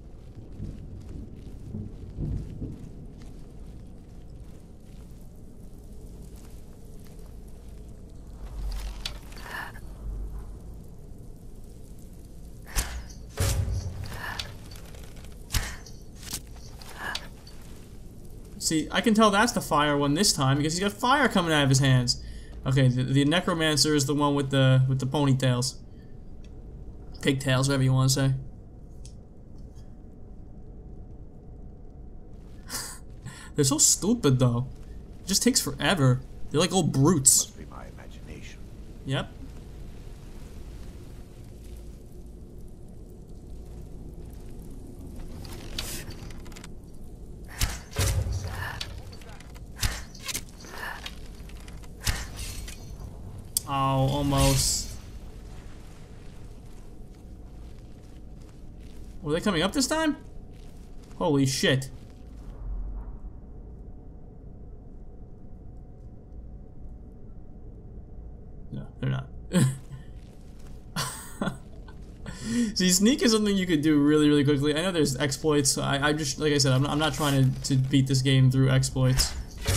See, I can tell that's the fire one this time because he's got fire coming out of his hands. Okay, the necromancer is the one with the ponytails, pigtails, whatever you want to say. They're so stupid though. It just takes forever. They're like old brutes. Must be my imagination. Yep. Oh, almost. Were they coming up this time? Holy shit. No, they're not. See, sneak is something you could do really, really quickly. I know there's exploits. I just, like I said, I'm not trying to beat this game through exploits.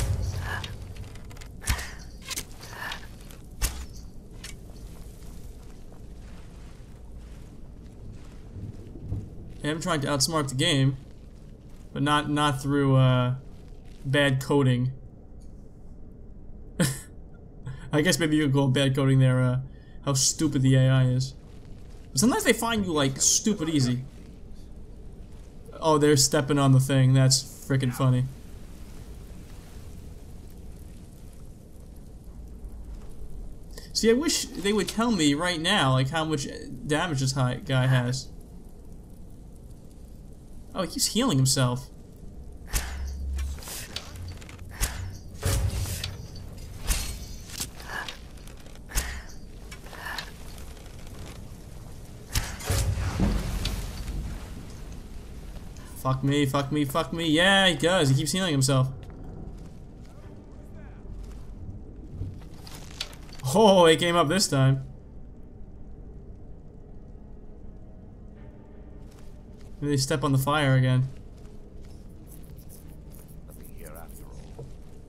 I'm trying to outsmart the game, but not through bad coding. I guess maybe you could call bad coding there how stupid the AI is. But sometimes they find you like stupid easy. Oh, they're stepping on the thing. That's freaking funny. See, I wish they would tell me right now like how much damage this guy has. Oh, he keeps healing himself. Fuck me, fuck me, fuck me. Yeah, he does. He keeps healing himself. Oh, he came up this time. Maybe they step on the fire again. Nothing here after all.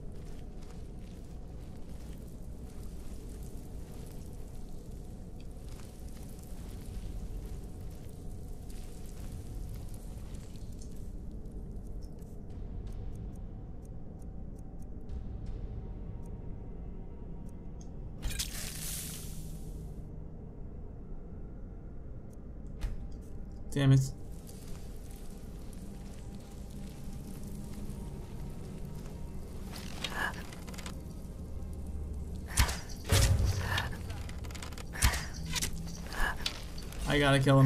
Damn it. I gotta kill him.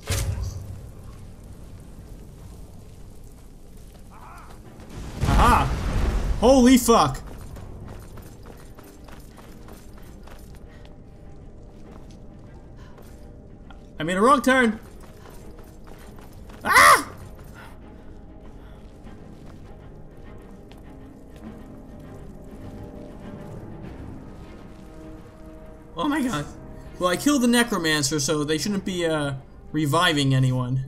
Aha! Holy fuck! I made a wrong turn! Ah! Oh my god. Well, I killed the necromancer, so they shouldn't be, reviving anyone.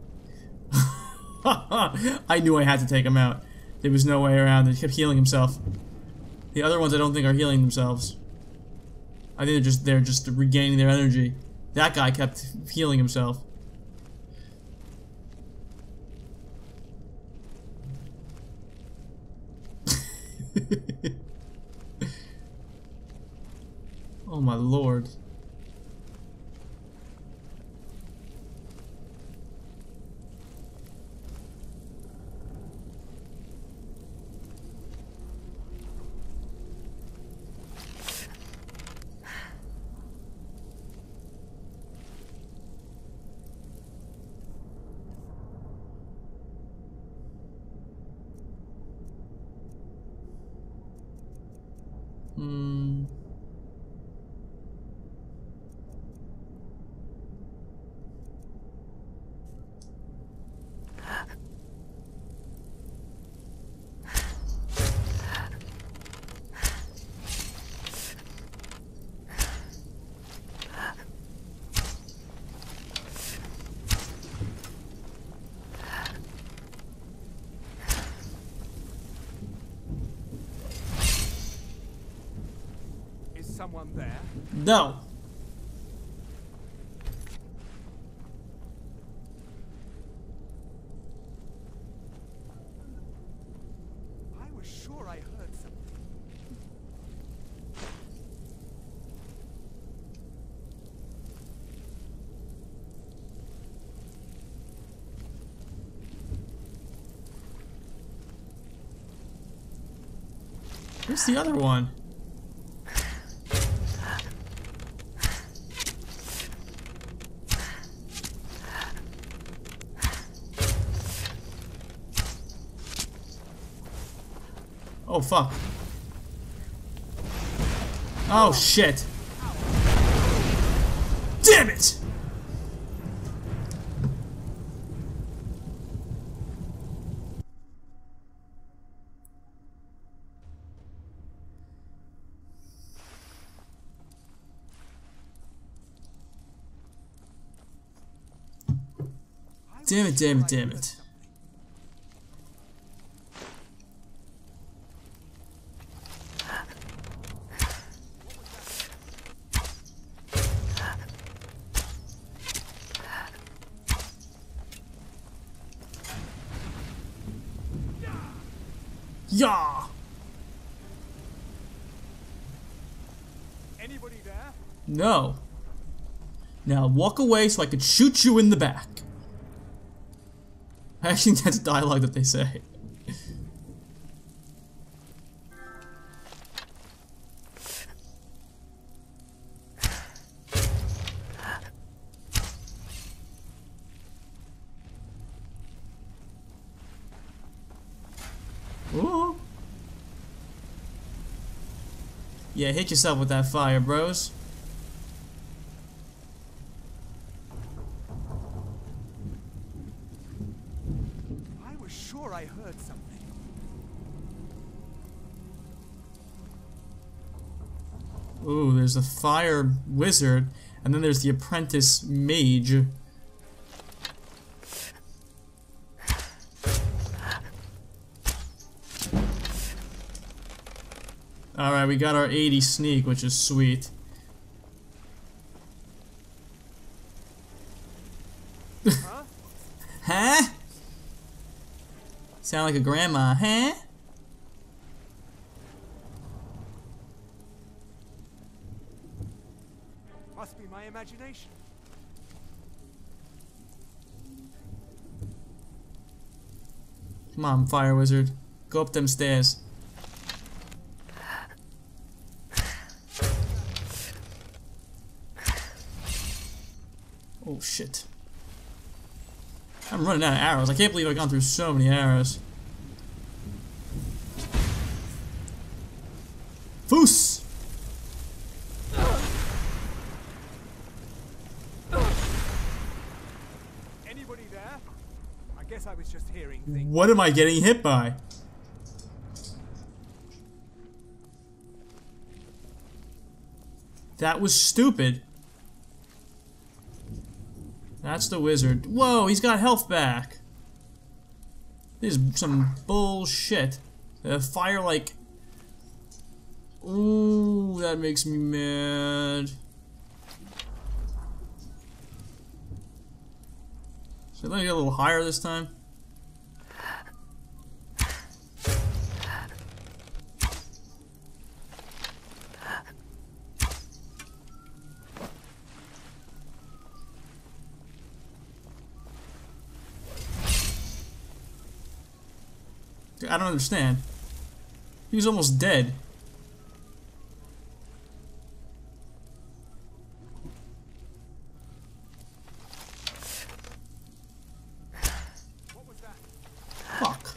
I knew I had to take him out. There was no way around it. He kept healing himself. The other ones I don't think are healing themselves. I think they're just regaining their energy. That guy kept healing himself. Oh my lord. someone there? No. I was sure I heard something. Where's the other one? Oh fuck. Oh shit. Damn it! Damn it, damn it, damn it. Yeah. Anybody there? No. Now walk away so I could shoot you in the back. I actually think that's dialogue that they say. Ooh. Yeah, hit yourself with that fire, bros. I was sure I heard something. Ooh, there's a fire wizard, and then there's the apprentice mage. Alright, we got our 80 sneak, which is sweet. Huh? Huh? Sound like a grandma, huh? Must be my imagination. Come on, fire wizard. Go up them stairs. Oh shit. I'm running out of arrows. I can't believe I've gone through so many arrows. Foos! Anybody there? I guess I was just hearing things. What am I getting hit by? That was stupid. That's the wizard. Whoa, he's got health back. This is some bullshit. Fire like... Ooh, that makes me mad. Should I get a little higher this time? I don't understand. He was almost dead. What was that? Fuck.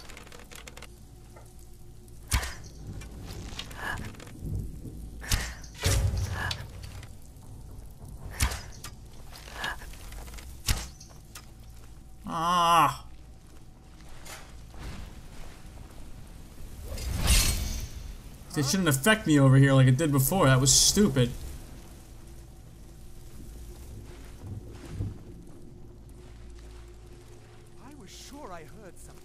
Ah. It shouldn't affect me over here like it did before. That was stupid. I was sure I heard something.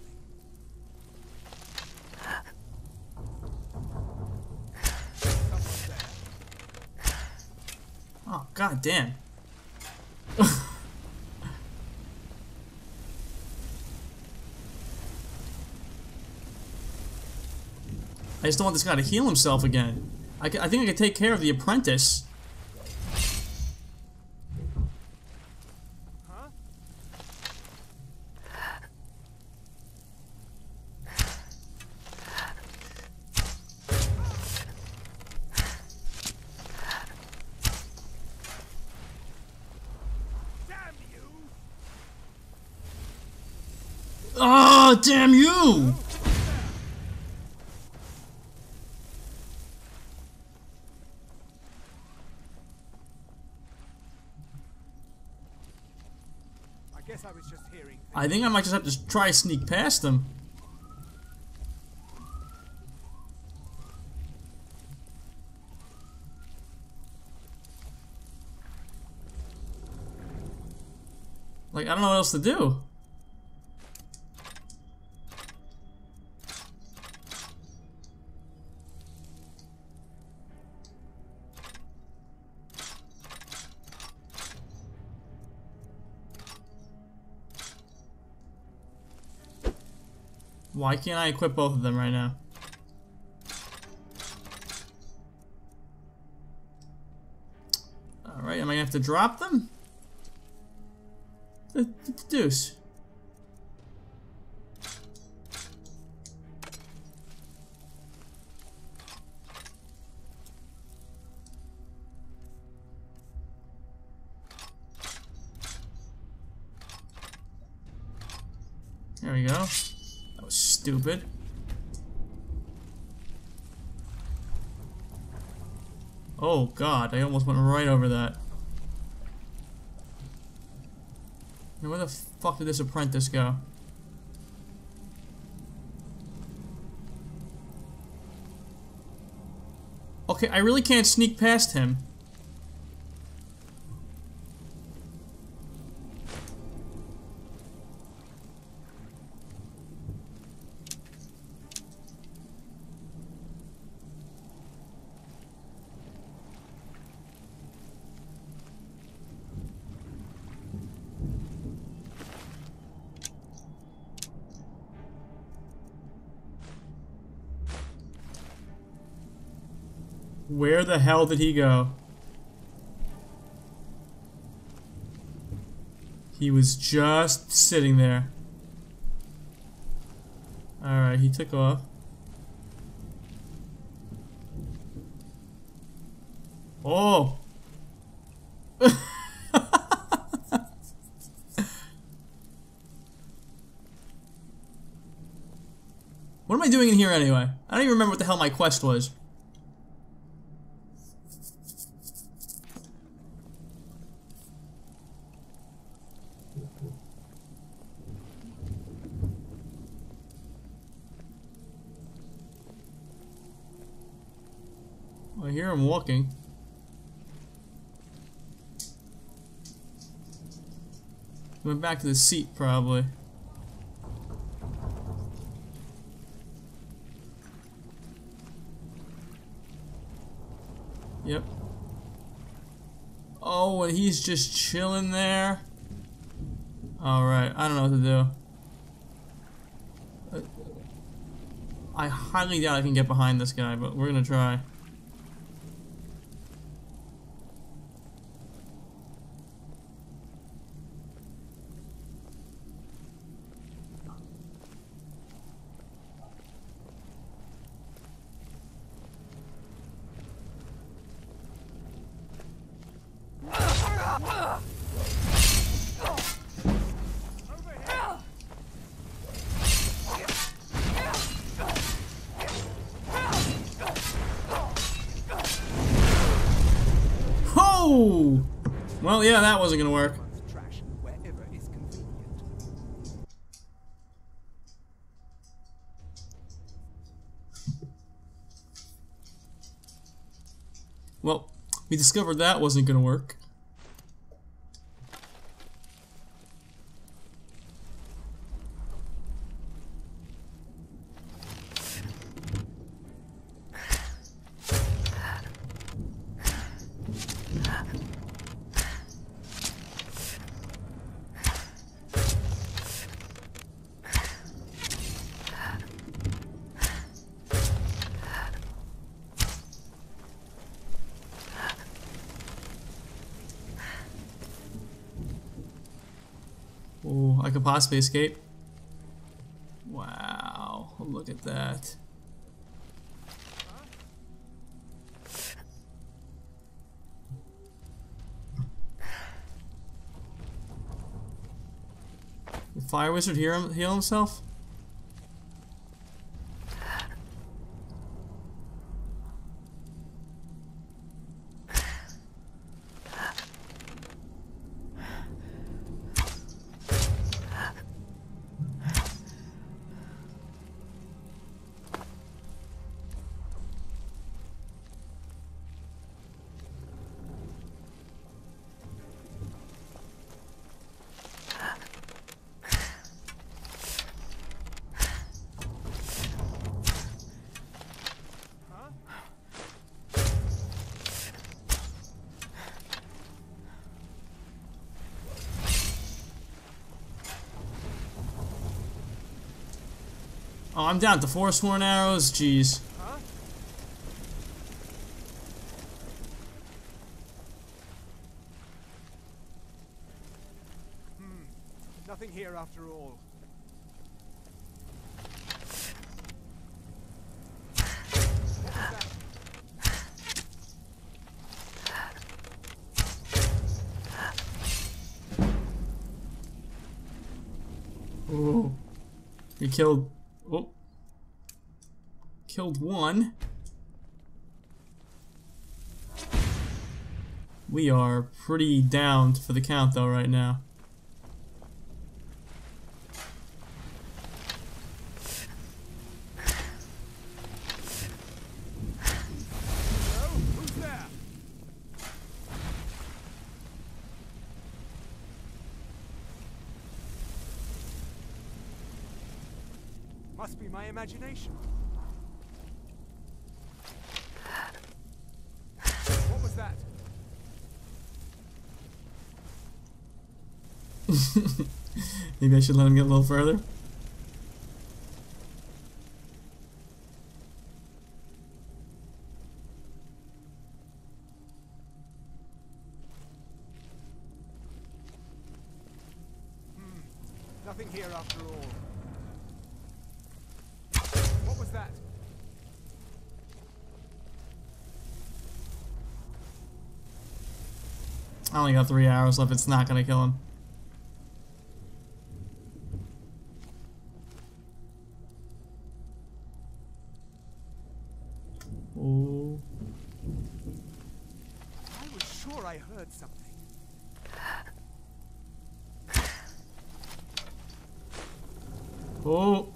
Someone there. God damn. I just don't want this guy to heal himself again. I think I could take care of the apprentice. Oh, damn you! I was just hearing. I think I might just have to try sneak past him. Like, I don't know what else to do. Why can't I equip both of them right now? Alright, am I gonna have to drop them? The deuce. There we go. Stupid. Oh god, I almost went right over that. Now where the fuck did this apprentice go? Okay, I really can't sneak past him. Where the hell did he go? He was just sitting there. Alright, he took off. Oh! What am I doing in here anyway? I don't even remember what the hell my quest was. I hear him walking. Went back to the seat, probably. Yep. Oh, and he's just chilling there. Alright, I don't know what to do. I highly doubt I can get behind this guy, but we're gonna try. Oh! Well, yeah, that wasn't gonna work. Well, we discovered that wasn't gonna work. I could possibly escape. Wow, look at that. Did Fire Wizard heal himself? Oh, I'm down to 4 sworn arrows. Jeez. Huh? Nothing here after all. Oh, we killed. Oh, killed one. We are pretty down for the count though right now. Hello? Who's there? Must be my imagination. What was that? Maybe I should let him get a little further. Nothing here after all. What was that? I only got 3 arrows left. It's not gonna kill him. Oh. I was sure I heard something. Oh.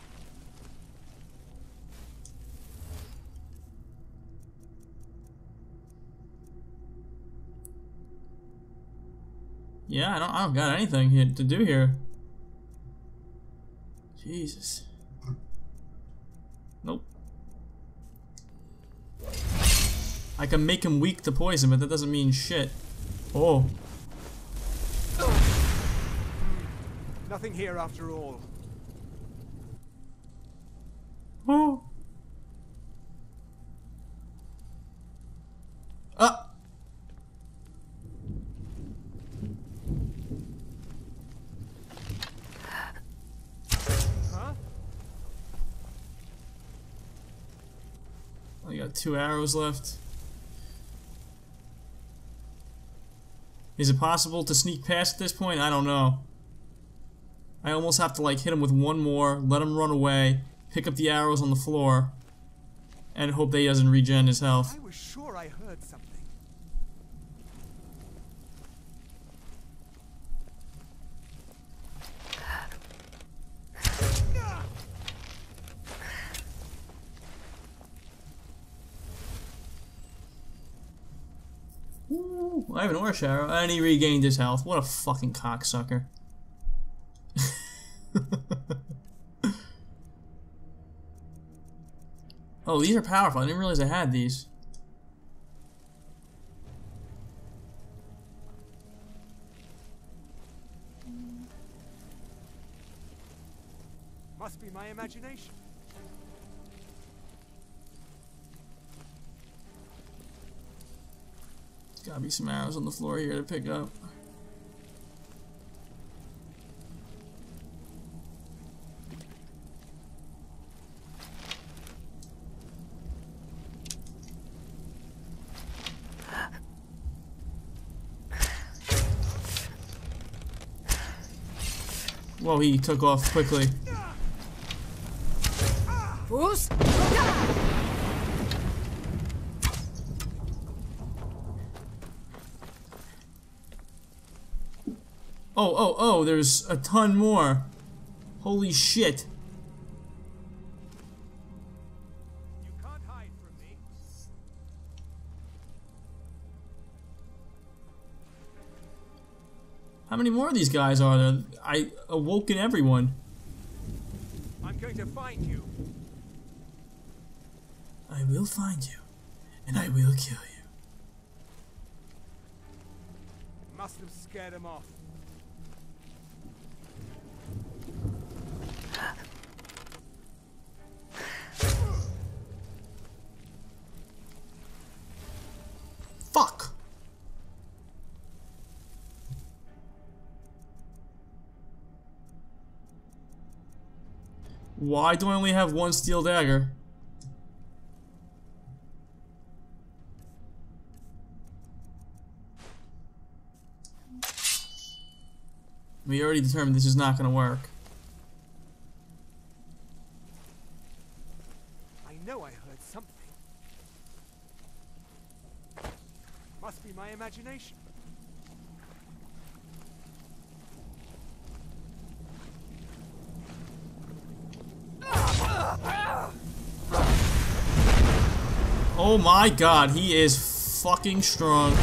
Yeah, I don't got anything here to do here. Jesus. Nope. I can make him weak to poison, but that doesn't mean shit. Oh. Nothing here after all. Oh. Ah. Huh? I got 2 arrows left. Is it possible to sneak past at this point? I don't know. I almost have to like hit him with one more, let him run away, pick up the arrows on the floor, and hope that he doesn't regen his health. I was sure I heard something. Ooh, I have an Orsh arrow, and he regained his health. What a fucking cocksucker. Oh, these are powerful. I didn't realize I had these. Must be my imagination. There's gotta be some arrows on the floor here to pick up. Well, he took off quickly. Fools! Oh, there's a ton more. Holy shit. You can't hide from me. How many more of these guys are there? I awoken everyone. I'm going to find you. I will find you, and I will kill you. Must have scared him off. Fuck! Why do I only have one steel dagger? We already determined this is not gonna work. I know I heard something. Must be my imagination. Oh my god, he is fucking strong.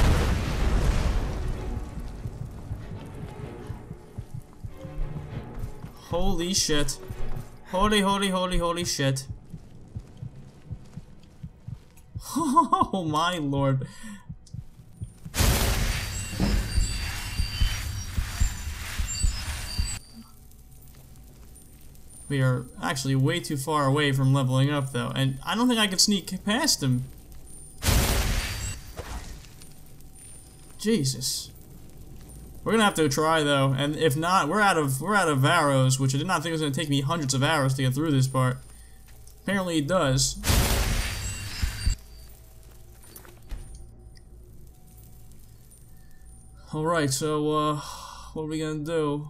Holy shit. Holy shit. Oh my lord. We are actually way too far away from leveling up though, and I don't think I can sneak past him. Jesus. We're gonna have to try though, and if not, we're out of arrows, which I did not think was gonna take me hundreds of arrows to get through this part. Apparently it does. Alright, so what are we gonna do?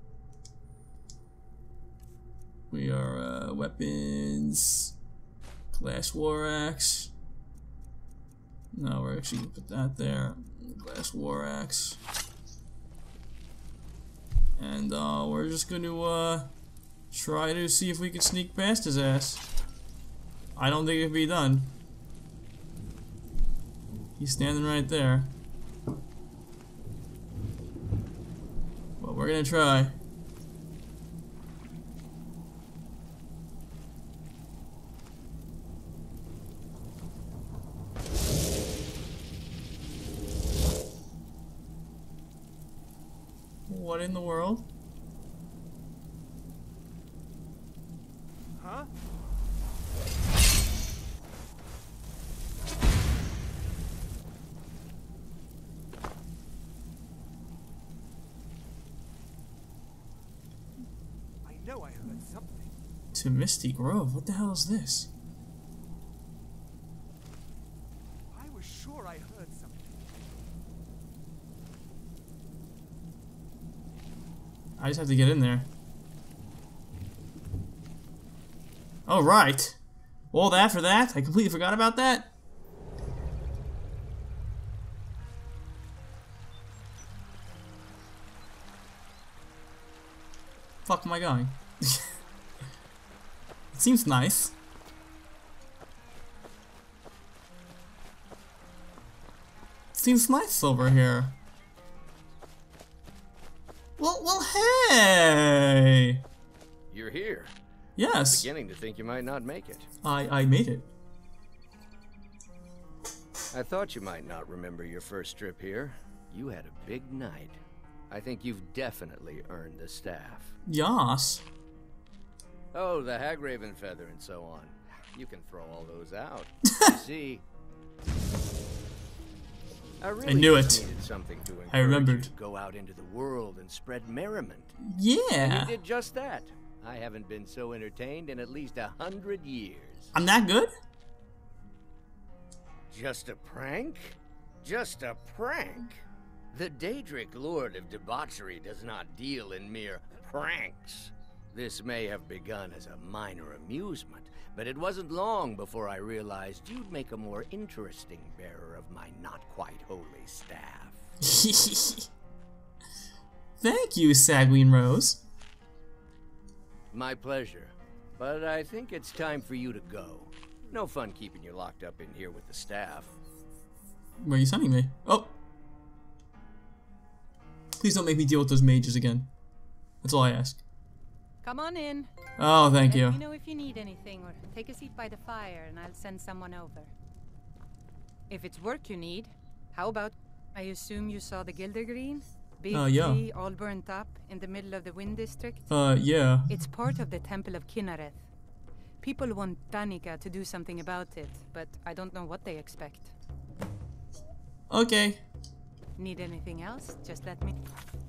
We are weapons, glass war axe. No, we're actually gonna put that there. Glass war axe. And we're just gonna try to see if we can sneak past his ass. I don't think it can be done. He's standing right there. But we're gonna try. What in the world? Huh? I know I heard something. To Misty Grove? What the hell is this? I was sure I heard something. I just have to get in there. Oh, right. All that for that? I completely forgot about that. Fuck am I going? It seems nice. Seems nice over here. Well, hey! You're here. Yes. Beginning to think you might not make it. I made it. I thought you might not remember your first trip here. You had a big night. I think you've definitely earned the staff. Yas. Oh, the Hagraven feather and so on. You can throw all those out. You see, I really knew just it. needed something to encourage I remembered. you to go out into the world and spread merriment. Yeah. And you did just that. I haven't been so entertained in at least 100 years. I'm that good? Just a prank? Just a prank? The Daedric Lord of Debauchery does not deal in mere pranks. This may have begun as a minor amusement, but it wasn't long before I realized you'd make a more interesting bearer of my not-quite-holy staff. Thank you, Sanguine Rose. My pleasure. But I think it's time for you to go. No fun keeping you locked up in here with the staff. Where are you sending me? Oh! Please don't make me deal with those mages again. That's all I ask. Come on in. Oh, thank you. Let me know if you need anything, or take a seat by the fire, and I'll send someone over. If it's work you need, how about... I assume you saw the Gildergreen? Big yeah. tree, all burnt up, in the middle of the Wind District? Yeah. It's part of the Temple of Kinnareth. People want Danica to do something about it, but I don't know what they expect. Okay. Need anything else? Just let me...